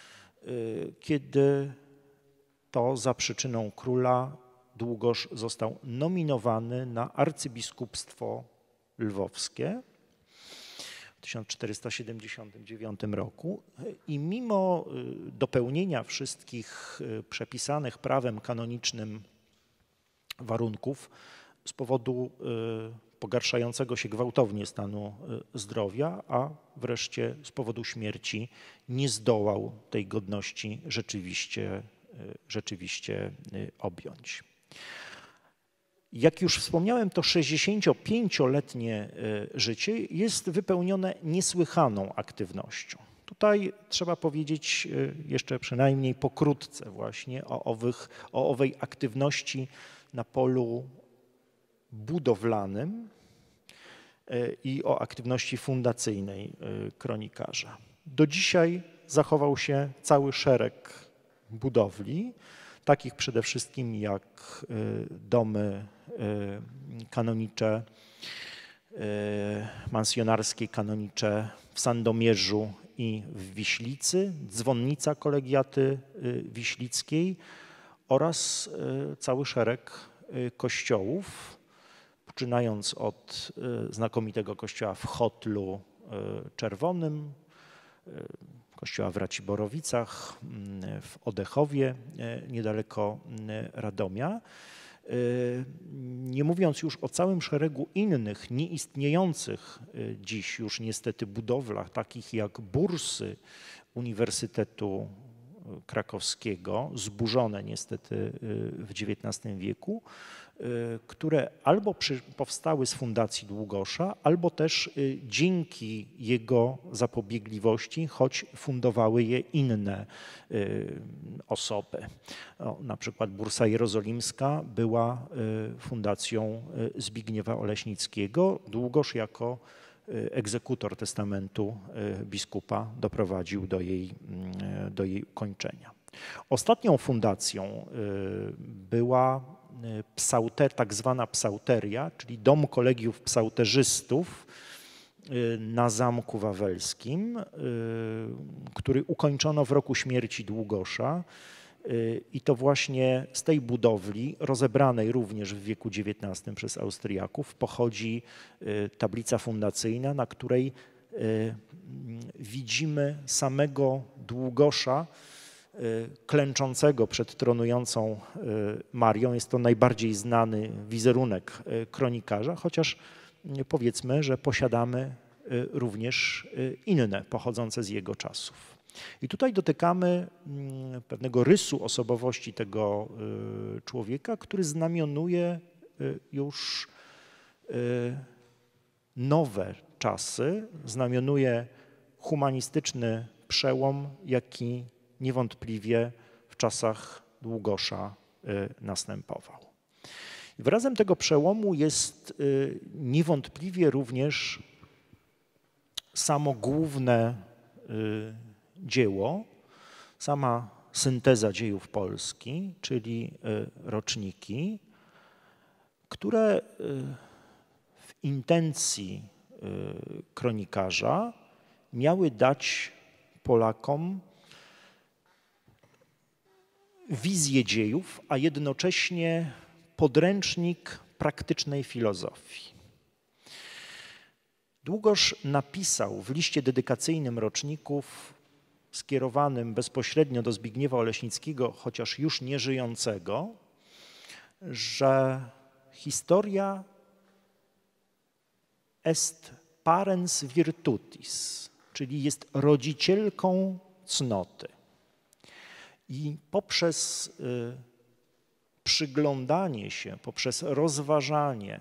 kiedy to za przyczyną króla Długosz został nominowany na arcybiskupstwo lwowskie w 1479 roku i mimo dopełnienia wszystkich przepisanych prawem kanonicznym warunków z powodu pogarszającego się gwałtownie stanu zdrowia, a wreszcie z powodu śmierci nie zdołał tej godności rzeczywiście objąć. Jak już wspomniałem, to 65-letnie życie jest wypełnione niesłychaną aktywnością. Tutaj trzeba powiedzieć jeszcze przynajmniej pokrótce właśnie o owej aktywności na polu budowlanym i o aktywności fundacyjnej kronikarza. Do dzisiaj zachował się cały szereg budowli, takich przede wszystkim jak domy kanonicze, mansjonarskie kanonicze w Sandomierzu i w Wiślicy, dzwonnica kolegiaty wiślickiej oraz cały szereg kościołów, poczynając od znakomitego kościoła w Chotlu Czerwonym, kościoła w Raciborowicach, w Odechowie, niedaleko Radomia. Nie mówiąc już o całym szeregu innych, nieistniejących dziś już niestety budowlach, takich jak bursy Uniwersytetu Krakowskiego, zburzone niestety w XIX wieku, które albo powstały z fundacji Długosza, albo też dzięki jego zapobiegliwości, choć fundowały je inne osoby. Na przykład Bursa Jerozolimska była fundacją Zbigniewa Oleśnickiego. Długosz jako egzekutor testamentu biskupa doprowadził do jej ukończenia. Ostatnią fundacją była tak zwana psauteria, czyli Dom Kolegiów Psauterzystów na Zamku Wawelskim, który ukończono w roku śmierci Długosza. I to właśnie z tej budowli, rozebranej również w wieku XIX przez Austriaków, pochodzi tablica fundacyjna, na której widzimy samego Długosza klęczącego przed tronującą Marią. Jest to najbardziej znany wizerunek kronikarza, chociaż powiedzmy, że posiadamy również inne pochodzące z jego czasów. I tutaj dotykamy pewnego rysu osobowości tego człowieka, który znamionuje już nowe czasy, znamionuje humanistyczny przełom, jaki niewątpliwie w czasach Długosza następował. I wyrazem tego przełomu jest niewątpliwie również samo główne dzieło, sama synteza dziejów Polski, czyli roczniki, które w intencji kronikarza miały dać Polakom wizję dziejów, a jednocześnie podręcznik praktycznej filozofii. Długosz napisał w liście dedykacyjnym roczników skierowanym bezpośrednio do Zbigniewa Oleśnickiego, chociaż już nieżyjącego, że historia est parens virtutis, czyli jest rodzicielką cnoty. I poprzez przyglądanie się, poprzez rozważanie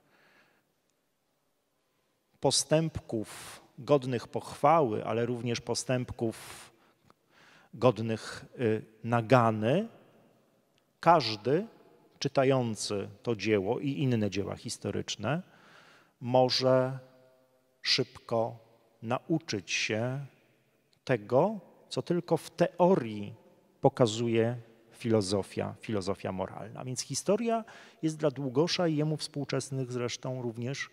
postępków godnych pochwały, ale również postępków godnych nagany, każdy czytający to dzieło i inne dzieła historyczne może szybko nauczyć się tego, co tylko w teorii pokazuje filozofia moralna. Więc historia jest dla Długosza i jemu współczesnych zresztą również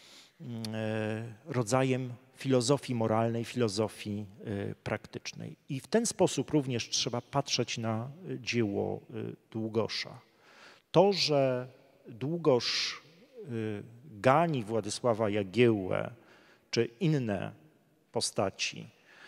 rodzajem filozofii moralnej, filozofii praktycznej. I w ten sposób również trzeba patrzeć na dzieło Długosza. To, że Długosz gani Władysława Jagiełłę czy inne postaci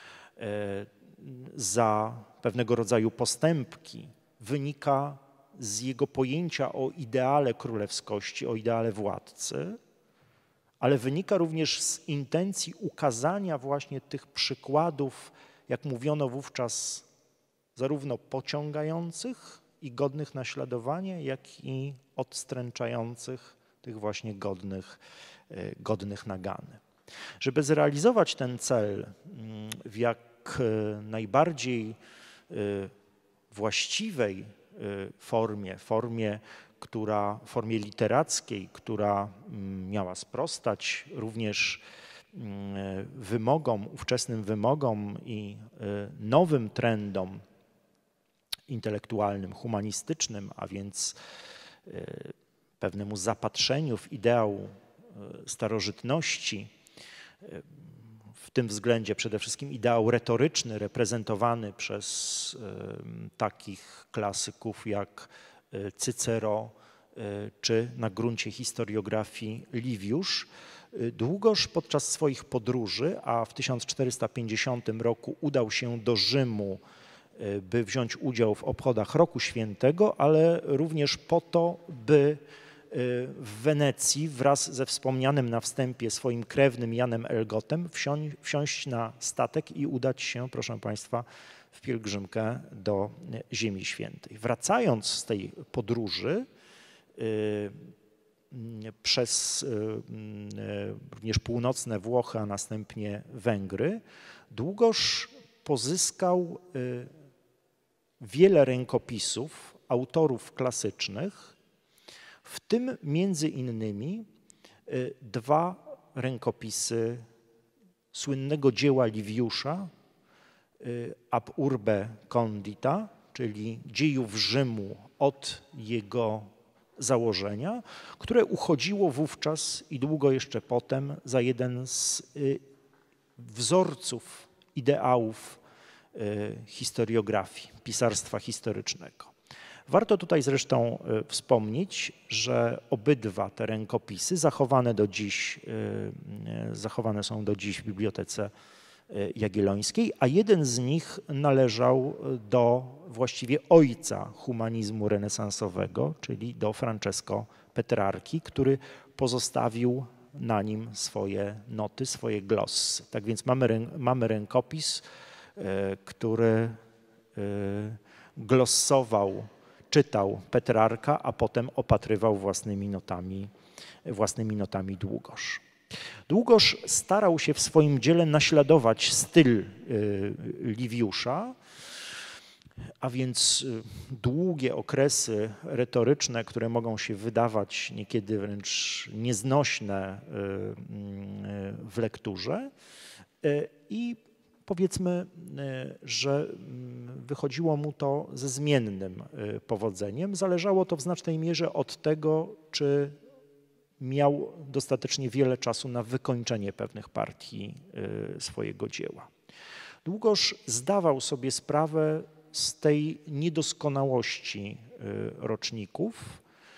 za pewnego rodzaju postępki, wynika z jego pojęcia o ideale królewskości, o ideale władcy, ale wynika również z intencji ukazania właśnie tych przykładów, jak mówiono wówczas, zarówno pociągających i godnych naśladowania, jak i odstręczających, tych właśnie godnych nagany. Żeby zrealizować ten cel w jak najbardziej właściwej formie literackiej, która miała sprostać również ówczesnym wymogom i nowym trendom intelektualnym, humanistycznym, a więc pewnemu zapatrzeniu w ideał starożytności, w tym względzie przede wszystkim ideał retoryczny reprezentowany przez takich klasyków jak Cycero czy na gruncie historiografii Liwiusz. Długosz podczas swoich podróży, a w 1450 roku udał się do Rzymu, by wziąć udział w obchodach Roku Świętego, ale również po to, by w Wenecji wraz ze wspomnianym na wstępie swoim krewnym Janem Elgotem wsiąść na statek i udać się, proszę Państwa, w pielgrzymkę do Ziemi Świętej. Wracając z tej podróży przez również północne Włochy, a następnie Węgry, Długosz pozyskał wiele rękopisów autorów klasycznych, w tym między innymi dwa rękopisy słynnego dzieła Liwiusza, Ab urbe condita, czyli dziejów Rzymu od jego założenia, które uchodziło wówczas i długo jeszcze potem za jeden z wzorców ideałów historiografii, pisarstwa historycznego. Warto tutaj zresztą wspomnieć, że obydwa te rękopisy zachowane są do dziś w Bibliotece Jagiellońskiej, a jeden z nich należał do właściwie ojca humanizmu renesansowego, czyli do Francesco Petrarchi, który pozostawił na nim swoje noty, swoje glossy. Tak więc mamy rękopis, który glossował, czytał Petrarka, a potem opatrywał własnymi notami Długosz. Długosz starał się w swoim dziele naśladować styl Liwiusza, a więc długie okresy retoryczne, które mogą się wydawać niekiedy wręcz nieznośne w lekturze i powiedzmy, że wychodziło mu to ze zmiennym powodzeniem. Zależało to w znacznej mierze od tego, czy miał dostatecznie wiele czasu na wykończenie pewnych partii swojego dzieła. Długosz zdawał sobie sprawę z tej niedoskonałości roczników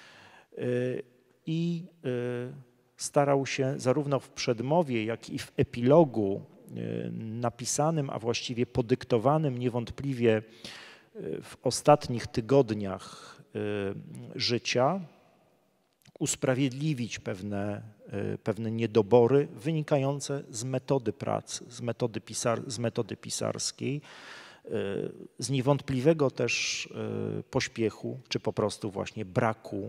i starał się zarówno w przedmowie, jak i w epilogu napisanym, a właściwie podyktowanym niewątpliwie w ostatnich tygodniach życia, usprawiedliwić pewne niedobory wynikające z metody pracy, z metody pisarskiej, z niewątpliwego też pośpiechu, czy po prostu właśnie braku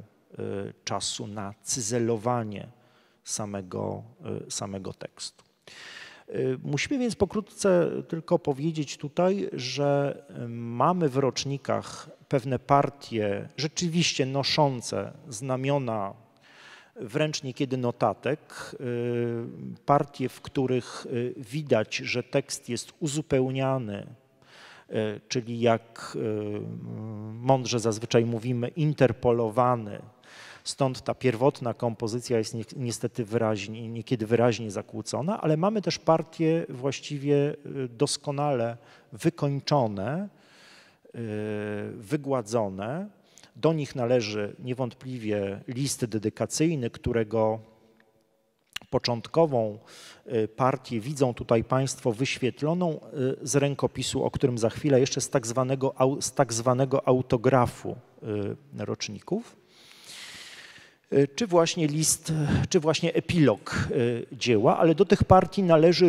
czasu na cyzelowanie samego tekstu. Musimy więc pokrótce tylko powiedzieć tutaj, że mamy w rocznikach pewne partie rzeczywiście noszące znamiona wręcz niekiedy notatek, partie, w których widać, że tekst jest uzupełniany, czyli jak mądrze zazwyczaj mówimy, interpolowany. Stąd ta pierwotna kompozycja jest niestety niekiedy wyraźnie zakłócona, ale mamy też partie właściwie doskonale wykończone, wygładzone. Do nich należy niewątpliwie list dedykacyjny, którego początkową partię widzą tutaj Państwo wyświetloną z rękopisu, o którym za chwilę jeszcze z tak zwanego autografu roczników, czy właśnie epilog dzieła, ale do tych partii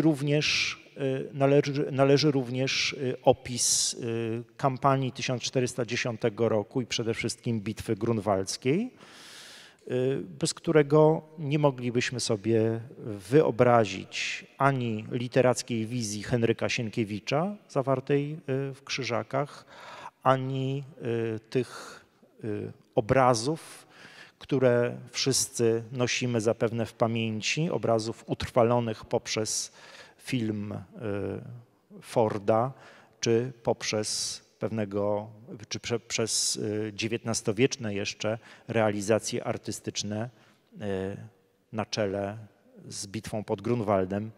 należy również opis kampanii 1410 roku i przede wszystkim bitwy grunwaldzkiej, bez którego nie moglibyśmy sobie wyobrazić ani literackiej wizji Henryka Sienkiewicza zawartej w Krzyżakach, ani tych obrazów, które wszyscy nosimy zapewne w pamięci, obrazów utrwalonych poprzez film Forda, czy przez XIX-wieczne jeszcze realizacje artystyczne na czele z bitwą pod Grunwaldem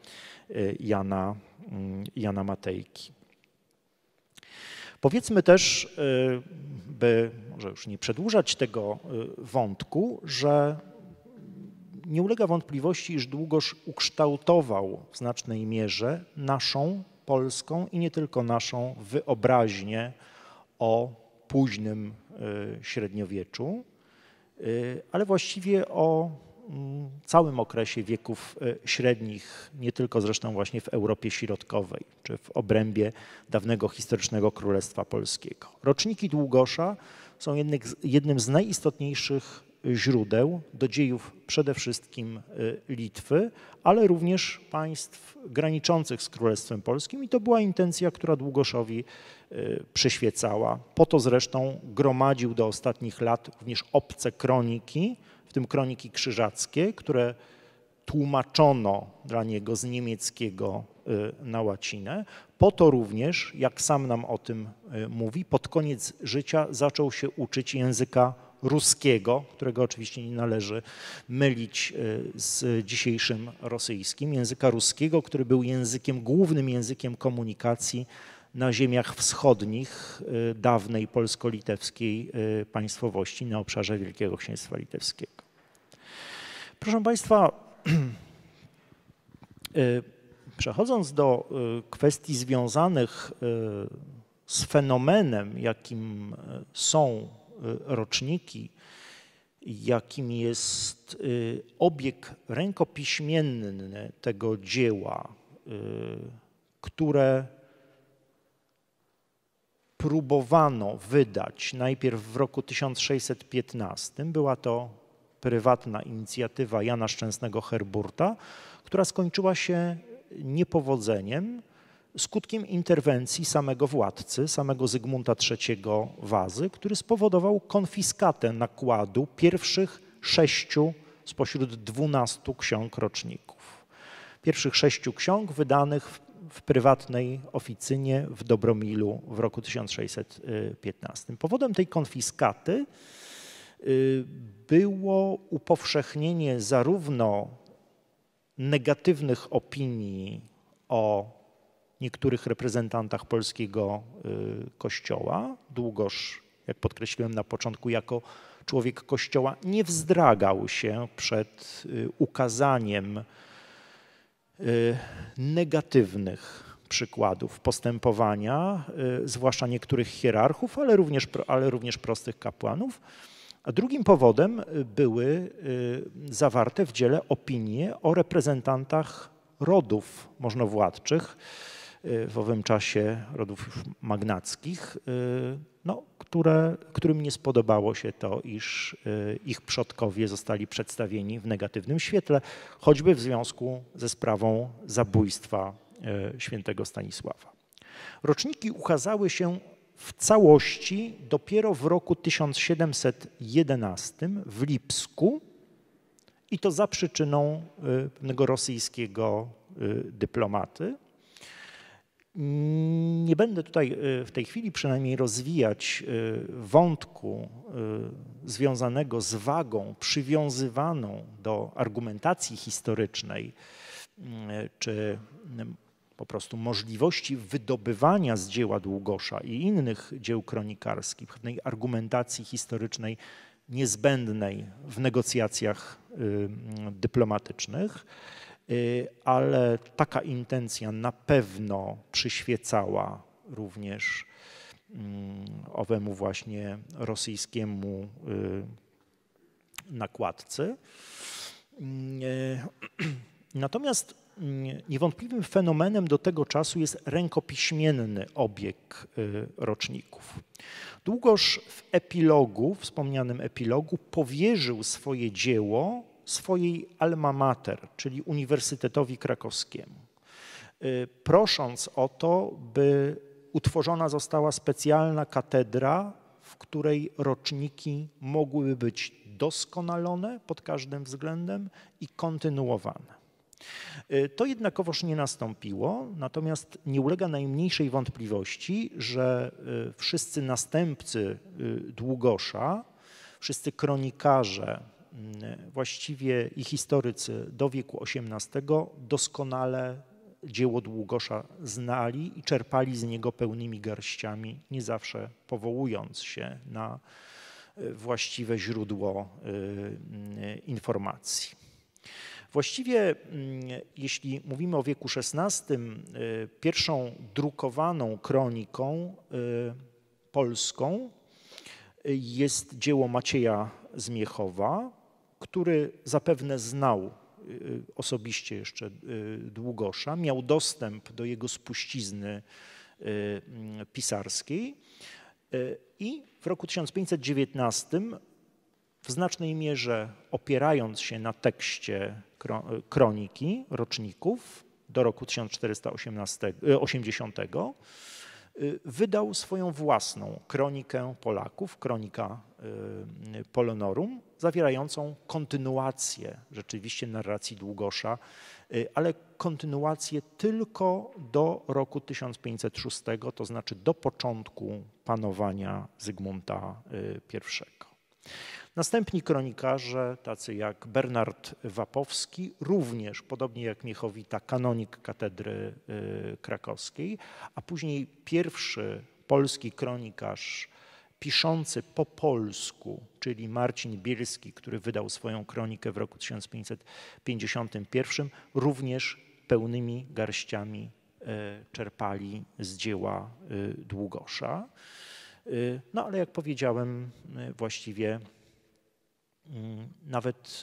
Jana Matejki. Powiedzmy też, by może już nie przedłużać tego wątku, że nie ulega wątpliwości, iż Długosz ukształtował w znacznej mierze naszą, polską i nie tylko naszą wyobraźnię o późnym średniowieczu, ale właściwie o całym okresie wieków średnich, nie tylko zresztą właśnie w Europie Środkowej, czy w obrębie dawnego historycznego Królestwa Polskiego. Roczniki Długosza są jednym z najistotniejszych źródeł do dziejów przede wszystkim Litwy, ale również państw graniczących z Królestwem Polskim i to była intencja, która Długoszowi przyświecała. Po to zresztą gromadził do ostatnich lat również obce kroniki, w tym kroniki krzyżackie, które tłumaczono dla niego z niemieckiego na łacinę. Po to również, jak sam nam o tym mówi, pod koniec życia zaczął się uczyć języka ruskiego, którego oczywiście nie należy mylić z dzisiejszym rosyjskim, języka ruskiego, który był głównym językiem komunikacji na ziemiach wschodnich dawnej polsko-litewskiej państwowości na obszarze Wielkiego Księstwa Litewskiego. Proszę Państwa, przechodząc do kwestii związanych z fenomenem, jakim są roczniki, jakim jest obieg rękopiśmienny tego dzieła, które próbowano wydać najpierw w roku 1615. Była to prywatna inicjatywa Jana Szczęsnego Herburta, która skończyła się niepowodzeniem, skutkiem interwencji samego władcy, samego Zygmunta III Wazy, który spowodował konfiskatę nakładu pierwszych 6 spośród 12 ksiąg roczników. Pierwszych 6 ksiąg wydanych w prywatnej oficynie w Dobromilu w roku 1615. Powodem tej konfiskaty było upowszechnienie zarówno negatywnych opinii o niektórych reprezentantach polskiego Kościoła. Długosz, jak podkreśliłem na początku, jako człowiek Kościoła nie wzdragał się przed ukazaniem negatywnych przykładów postępowania, zwłaszcza niektórych hierarchów, ale również prostych kapłanów. A drugim powodem były zawarte w dziele opinie o reprezentantach rodów możnowładczych, w owym czasie rodów magnackich, no, którym nie spodobało się to, iż ich przodkowie zostali przedstawieni w negatywnym świetle, choćby w związku ze sprawą zabójstwa świętego Stanisława. Roczniki ukazały się w całości dopiero w roku 1711 w Lipsku i to za przyczyną pewnego rosyjskiego dyplomaty. Nie będę tutaj w tej chwili przynajmniej rozwijać wątku związanego z wagą przywiązywaną do argumentacji historycznej, czy po prostu możliwości wydobywania z dzieła Długosza i innych dzieł kronikarskich pewnej argumentacji historycznej niezbędnej w negocjacjach dyplomatycznych, ale taka intencja na pewno przyświecała również owemu właśnie rosyjskiemu nakładcy. Natomiast niewątpliwym fenomenem do tego czasu jest rękopiśmienny obieg roczników. Długosz w epilogu, wspomnianym epilogu, powierzył swoje dzieło swojej alma mater, czyli Uniwersytetowi Krakowskiemu, prosząc o to, by utworzona została specjalna katedra, w której roczniki mogłyby być doskonalone pod każdym względem i kontynuowane. To jednakowoż nie nastąpiło, natomiast nie ulega najmniejszej wątpliwości, że wszyscy następcy Długosza, wszyscy kronikarze, właściwie i historycy do wieku XVIII doskonale dzieło Długosza znali i czerpali z niego pełnymi garściami, nie zawsze powołując się na właściwe źródło informacji. Właściwie, jeśli mówimy o wieku XVI, pierwszą drukowaną kroniką polską jest dzieło Macieja Zmiechowa, który zapewne znał osobiście jeszcze Długosza, miał dostęp do jego spuścizny pisarskiej i w roku 1519 w znacznej mierze opierając się na tekście kroniki roczników do roku 1480, wydał swoją własną kronikę Polaków, kronika Polonorum, zawierającą kontynuację rzeczywiście narracji Długosza, ale kontynuację tylko do roku 1506, to znaczy do początku panowania Zygmunta I. Następni kronikarze, tacy jak Bernard Wapowski, również, podobnie jak Miechowita, kanonik katedry krakowskiej, a później pierwszy polski kronikarz piszący po polsku, czyli Marcin Bielski, który wydał swoją kronikę w roku 1551, również pełnymi garściami czerpali z dzieła Długosza. No ale jak powiedziałem, właściwie nawet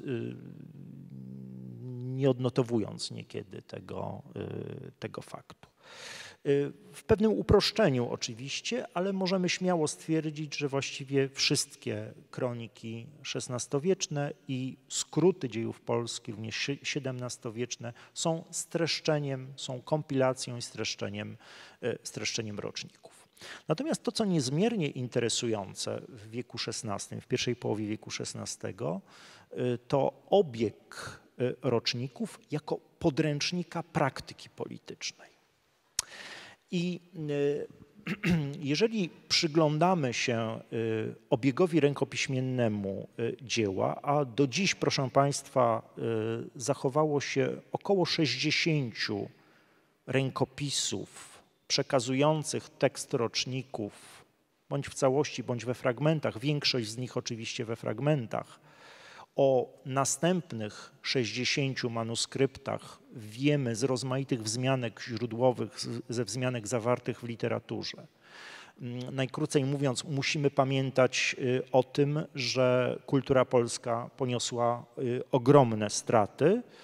nie odnotowując niekiedy tego faktu. W pewnym uproszczeniu oczywiście, ale możemy śmiało stwierdzić, że właściwie wszystkie kroniki XVI-wieczne i skróty dziejów polskich, również XVII-wieczne są streszczeniem, są kompilacją i streszczeniem roczników. Natomiast to, co niezmiernie interesujące w wieku XVI, w pierwszej połowie wieku XVI, to obieg roczników jako podręcznika praktyki politycznej. I jeżeli przyglądamy się obiegowi rękopiśmiennemu dzieła, a do dziś, proszę Państwa, zachowało się około 60 rękopisów przekazujących tekst roczników, bądź w całości, bądź we fragmentach, większość z nich oczywiście we fragmentach. O następnych 60 manuskryptach wiemy z rozmaitych wzmianek źródłowych, ze wzmianek zawartych w literaturze. Najkrócej mówiąc, musimy pamiętać o tym, że kultura polska poniosła ogromne straty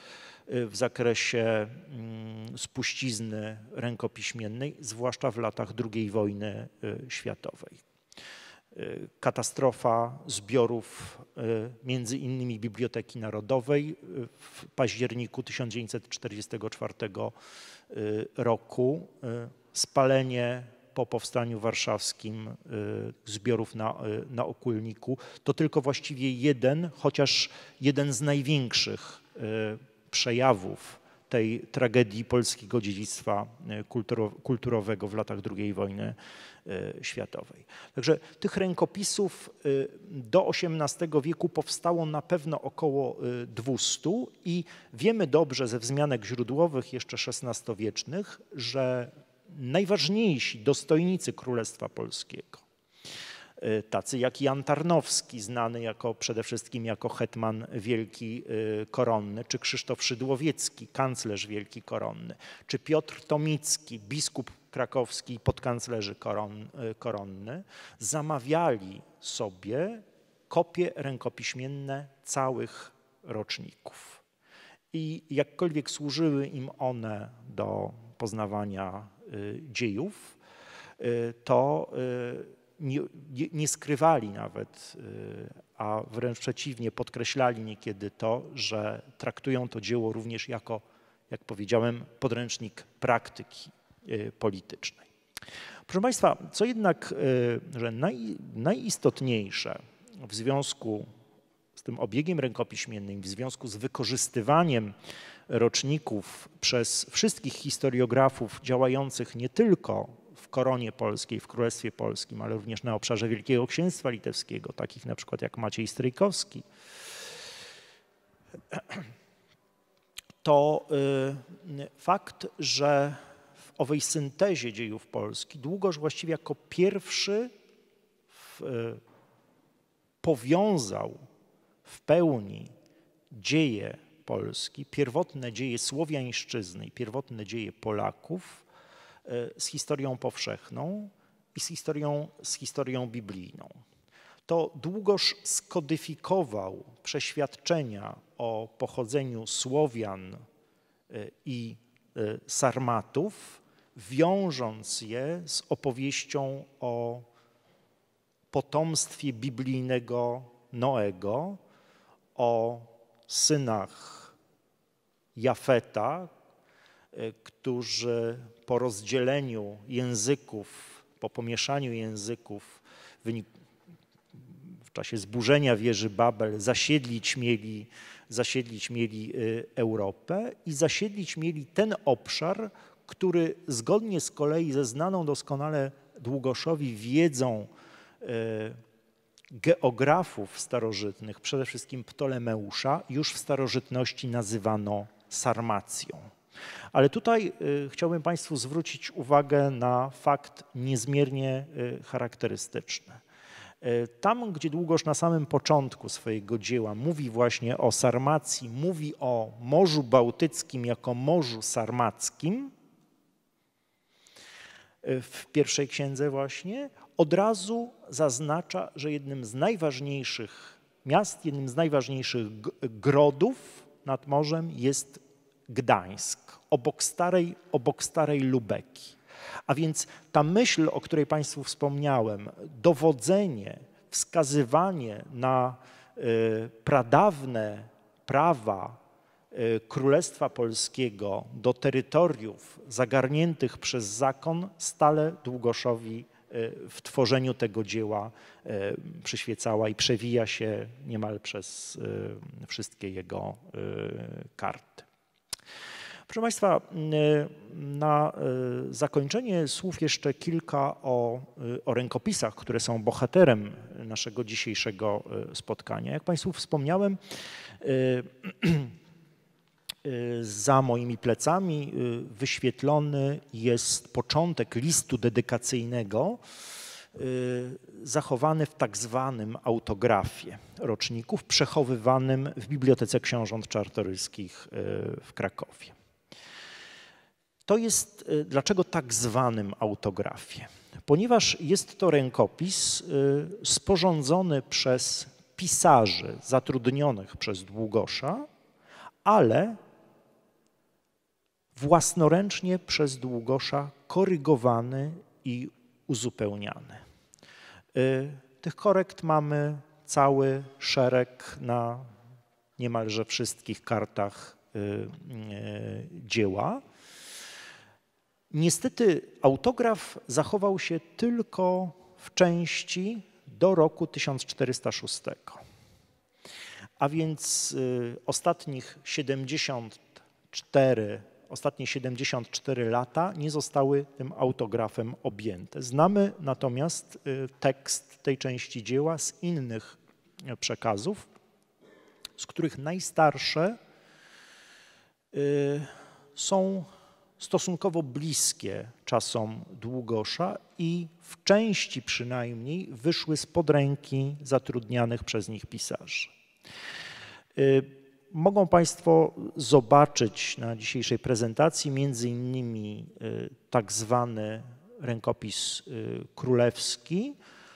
w zakresie spuścizny rękopiśmiennej, zwłaszcza w latach II wojny światowej. Katastrofa zbiorów między innymi Biblioteki Narodowej w październiku 1944 roku, spalenie po powstaniu warszawskim zbiorów na Okulniku, to tylko właściwie chociaż jeden z największych przejawów tej tragedii polskiego dziedzictwa kulturowego w latach II wojny światowej. Także tych rękopisów do XVIII wieku powstało na pewno około 200 i wiemy dobrze ze wzmianek źródłowych jeszcze XVI-wiecznych, że najważniejsi dostojnicy Królestwa Polskiego, tacy jak Jan Tarnowski, znany przede wszystkim jako hetman wielki koronny, czy Krzysztof Szydłowiecki, kanclerz wielki koronny, czy Piotr Tomicki, biskup krakowski, podkanclerzy koronny, zamawiali sobie kopie rękopiśmienne całych roczników. I jakkolwiek służyły im one do poznawania dziejów, to nie skrywali nawet, a wręcz przeciwnie, podkreślali niekiedy to, że traktują to dzieło również jako, jak powiedziałem, podręcznik praktyki politycznej. Proszę Państwa, co jednak, że najistotniejsze w związku z tym obiegiem rękopiśmiennym, w związku z wykorzystywaniem roczników przez wszystkich historiografów działających nie tylko w koronie polskiej, w Królestwie Polskim, ale również na obszarze Wielkiego Księstwa Litewskiego, takich na przykład jak Maciej Stryjkowski, to fakt, że w owej syntezie dziejów Polski Długosz właściwie jako pierwszy powiązał w pełni dzieje Polski, pierwotne dzieje słowiańszczyzny i pierwotne dzieje Polaków z historią powszechną i z historią biblijną. To Długosz skodyfikował przeświadczenia o pochodzeniu Słowian i Sarmatów, wiążąc je z opowieścią o potomstwie biblijnego Noego, o synach Jafeta, którzy po rozdzieleniu języków, po pomieszaniu języków w czasie zburzenia wieży Babel zasiedlić mieli Europę i zasiedlić mieli ten obszar, który zgodnie z kolei ze znaną doskonale Długoszowi wiedzą geografów starożytnych, przede wszystkim Ptolemeusza, już w starożytności nazywano Sarmacją. Ale tutaj chciałbym Państwu zwrócić uwagę na fakt niezmiernie charakterystyczny. Tam, gdzie Długosz na samym początku swojego dzieła mówi właśnie o Sarmacji, mówi o Morzu Bałtyckim jako Morzu Sarmackim, w pierwszej księdze właśnie, od razu zaznacza, że jednym z najważniejszych miast, jednym z najważniejszych grodów nad morzem jest Gdańsk, obok starej Lubeki. A więc ta myśl, o której Państwu wspomniałem, dowodzenie, wskazywanie na pradawne prawa Królestwa Polskiego do terytoriów zagarniętych przez zakon stale Długoszowi w tworzeniu tego dzieła przyświecała i przewija się niemal przez wszystkie jego karty. Proszę Państwa, na zakończenie słów jeszcze kilka o rękopisach, które są bohaterem naszego dzisiejszego spotkania. Jak Państwu wspomniałem, za moimi plecami wyświetlony jest początek listu dedykacyjnego zachowany w tak zwanym autografie roczników, przechowywanym w Bibliotece Książąt Czartoryskich w Krakowie. To jest, dlaczego tak zwanym autografie? Ponieważ jest to rękopis sporządzony przez pisarzy zatrudnionych przez Długosza, ale własnoręcznie przez Długosza korygowany i uzupełniany. Tych korekt mamy cały szereg na niemalże wszystkich kartach dzieła. Niestety autograf zachował się tylko w części do roku 1406. A więc ostatnie 74 lata nie zostały tym autografem objęte. Znamy natomiast tekst tej części dzieła z innych przekazów, z których najstarsze są stosunkowo bliskie czasom Długosza i w części przynajmniej wyszły spod ręki zatrudnianych przez nich pisarzy. Mogą Państwo zobaczyć na dzisiejszej prezentacji między innymi tak zwany rękopis królewski,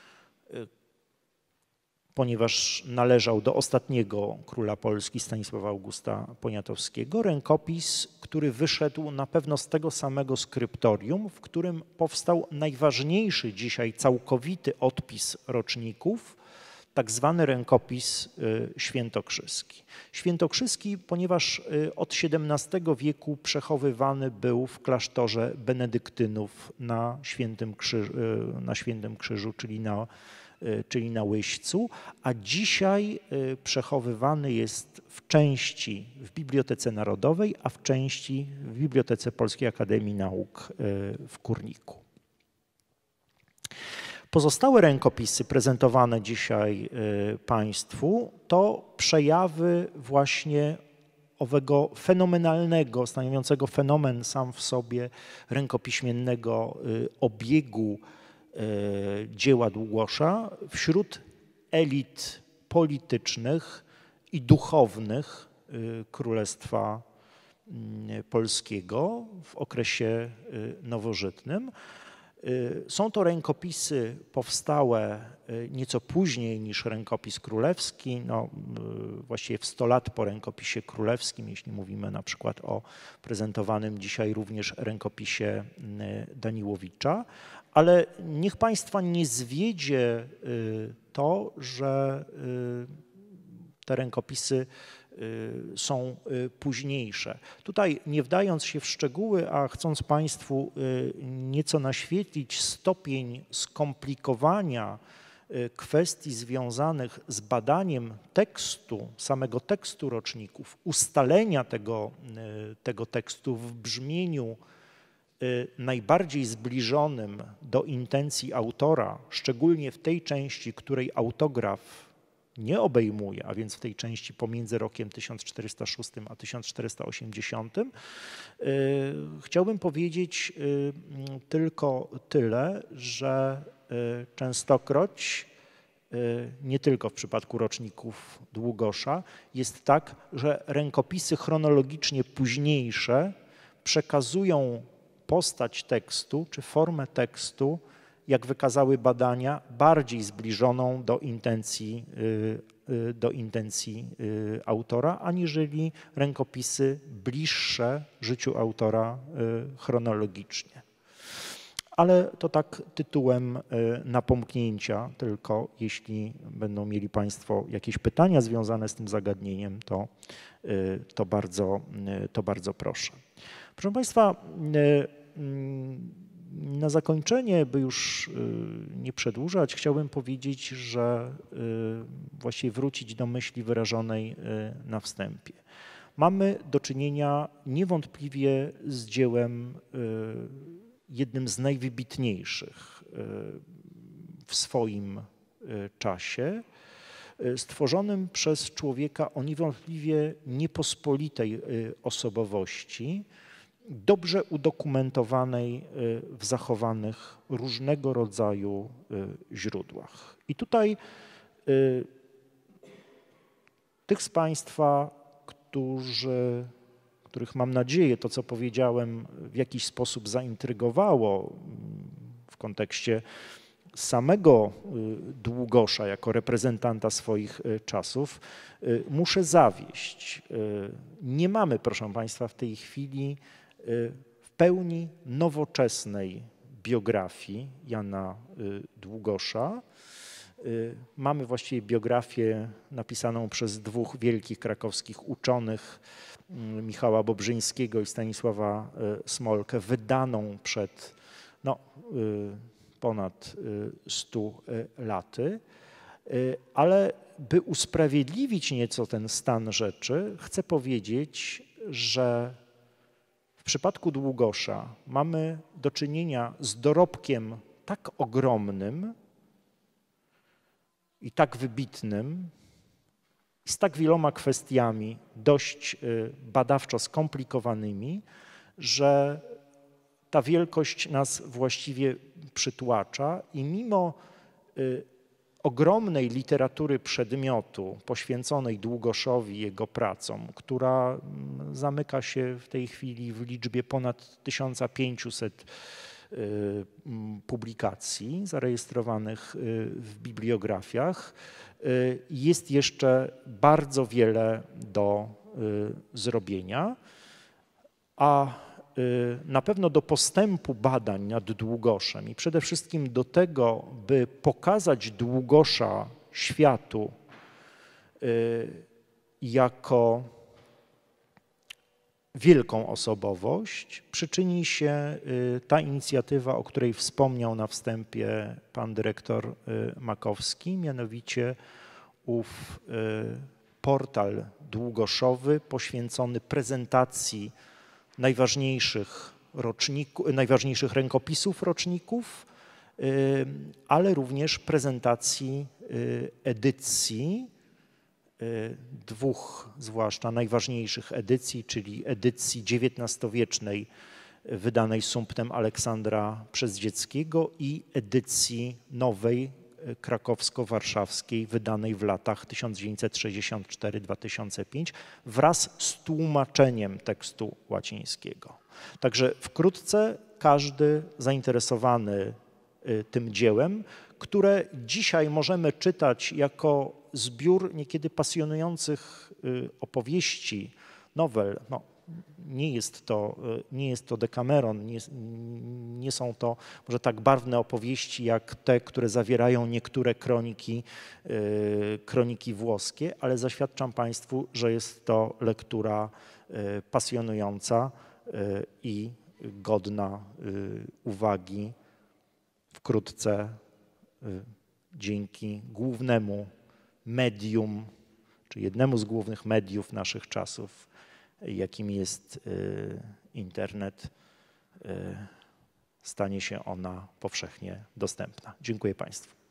ponieważ należał do ostatniego króla Polski, Stanisława Augusta Poniatowskiego, rękopis, który wyszedł na pewno z tego samego skryptorium, w którym powstał najważniejszy dzisiaj całkowity odpis roczników, tak zwany rękopis świętokrzyski. Świętokrzyski, ponieważ od XVII wieku przechowywany był w klasztorze benedyktynów na Świętym Krzyżu, czyli na Łyścu, a dzisiaj przechowywany jest w części w Bibliotece Narodowej, a w części w Bibliotece Polskiej Akademii Nauk w Kurniku. Pozostałe rękopisy prezentowane dzisiaj Państwu to przejawy właśnie owego fenomenalnego, stanowiącego fenomen sam w sobie rękopiśmiennego obiegu dzieła Długosza wśród elit politycznych i duchownych Królestwa Polskiego w okresie nowożytnym. Są to rękopisy powstałe nieco później niż rękopis królewski, właściwie w 100 lat po rękopisie królewskim, jeśli mówimy na przykład o prezentowanym dzisiaj również rękopisie Daniłowicza, ale niech Państwa nie zwiedzie to, że te rękopisy są późniejsze. Tutaj nie wdając się w szczegóły, a chcąc Państwu nieco naświetlić stopień skomplikowania kwestii związanych z badaniem tekstu, samego tekstu roczników, ustalenia tego tekstu w brzmieniu najbardziej zbliżonym do intencji autora, szczególnie w tej części, której autograf nie obejmuje, a więc w tej części pomiędzy rokiem 1406 a 1480, chciałbym powiedzieć tylko tyle, że częstokroć, nie tylko w przypadku roczników Długosza, jest tak, że rękopisy chronologicznie późniejsze przekazują postać tekstu czy formę tekstu, jak wykazały badania, bardziej zbliżoną do intencji autora, aniżeli rękopisy bliższe życiu autora chronologicznie. Ale to tak tytułem napomknięcia, tylko jeśli będą mieli Państwo jakieś pytania związane z tym zagadnieniem, to bardzo proszę. Proszę Państwa, na zakończenie, by już nie przedłużać, chciałbym powiedzieć, że właściwie wrócić do myśli wyrażonej na wstępie. Mamy do czynienia niewątpliwie z dziełem jednym z najwybitniejszych w swoim czasie, stworzonym przez człowieka o niewątpliwie niepospolitej osobowości, dobrze udokumentowanej w zachowanych różnego rodzaju źródłach. I tutaj tych z Państwa, których mam nadzieję to, co powiedziałem, w jakiś sposób zaintrygowało w kontekście samego Długosza jako reprezentanta swoich czasów, muszę zawieść. Nie mamy, proszę Państwa, w tej chwili w pełni nowoczesnej biografii Jana Długosza. Mamy właściwie biografię napisaną przez dwóch wielkich krakowskich uczonych, Michała Bobrzyńskiego i Stanisława Smolkę, wydaną przed ponad 100 laty, ale by usprawiedliwić nieco ten stan rzeczy, chcę powiedzieć, że w przypadku Długosza mamy do czynienia z dorobkiem tak ogromnym i tak wybitnym, z tak wieloma kwestiami dość badawczo skomplikowanymi, że ta wielkość nas właściwie przytłacza i mimo ogromnej literatury przedmiotu poświęconej Długoszowi, jego pracom, która zamyka się w tej chwili w liczbie ponad 1500 publikacji zarejestrowanych w bibliografiach, jest jeszcze bardzo wiele do zrobienia, a na pewno do postępu badań nad Długoszem i przede wszystkim do tego, by pokazać Długosza światu jako wielką osobowość, przyczyni się ta inicjatywa, o której wspomniał na wstępie pan dyrektor Makowski, mianowicie ów portal długoszowy poświęcony prezentacji najważniejszych rękopisów roczników, ale również prezentacji edycji, dwóch zwłaszcza najważniejszych edycji, czyli edycji XIX-wiecznej wydanej sumptem Aleksandra Przezdzieckiego i edycji nowej krakowsko-warszawskiej wydanej w latach 1964-2005 wraz z tłumaczeniem tekstu łacińskiego. Także wkrótce każdy zainteresowany tym dziełem, które dzisiaj możemy czytać jako zbiór niekiedy pasjonujących opowieści, nowel. No, nie jest to Decameron, nie są to może tak barwne opowieści jak te, które zawierają niektóre kroniki włoskie, ale zaświadczam Państwu, że jest to lektura pasjonująca i godna uwagi. Wkrótce dzięki głównemu medium, czy jednemu z głównych mediów naszych czasów, jakim jest internet, stanie się ona powszechnie dostępna. Dziękuję Państwu.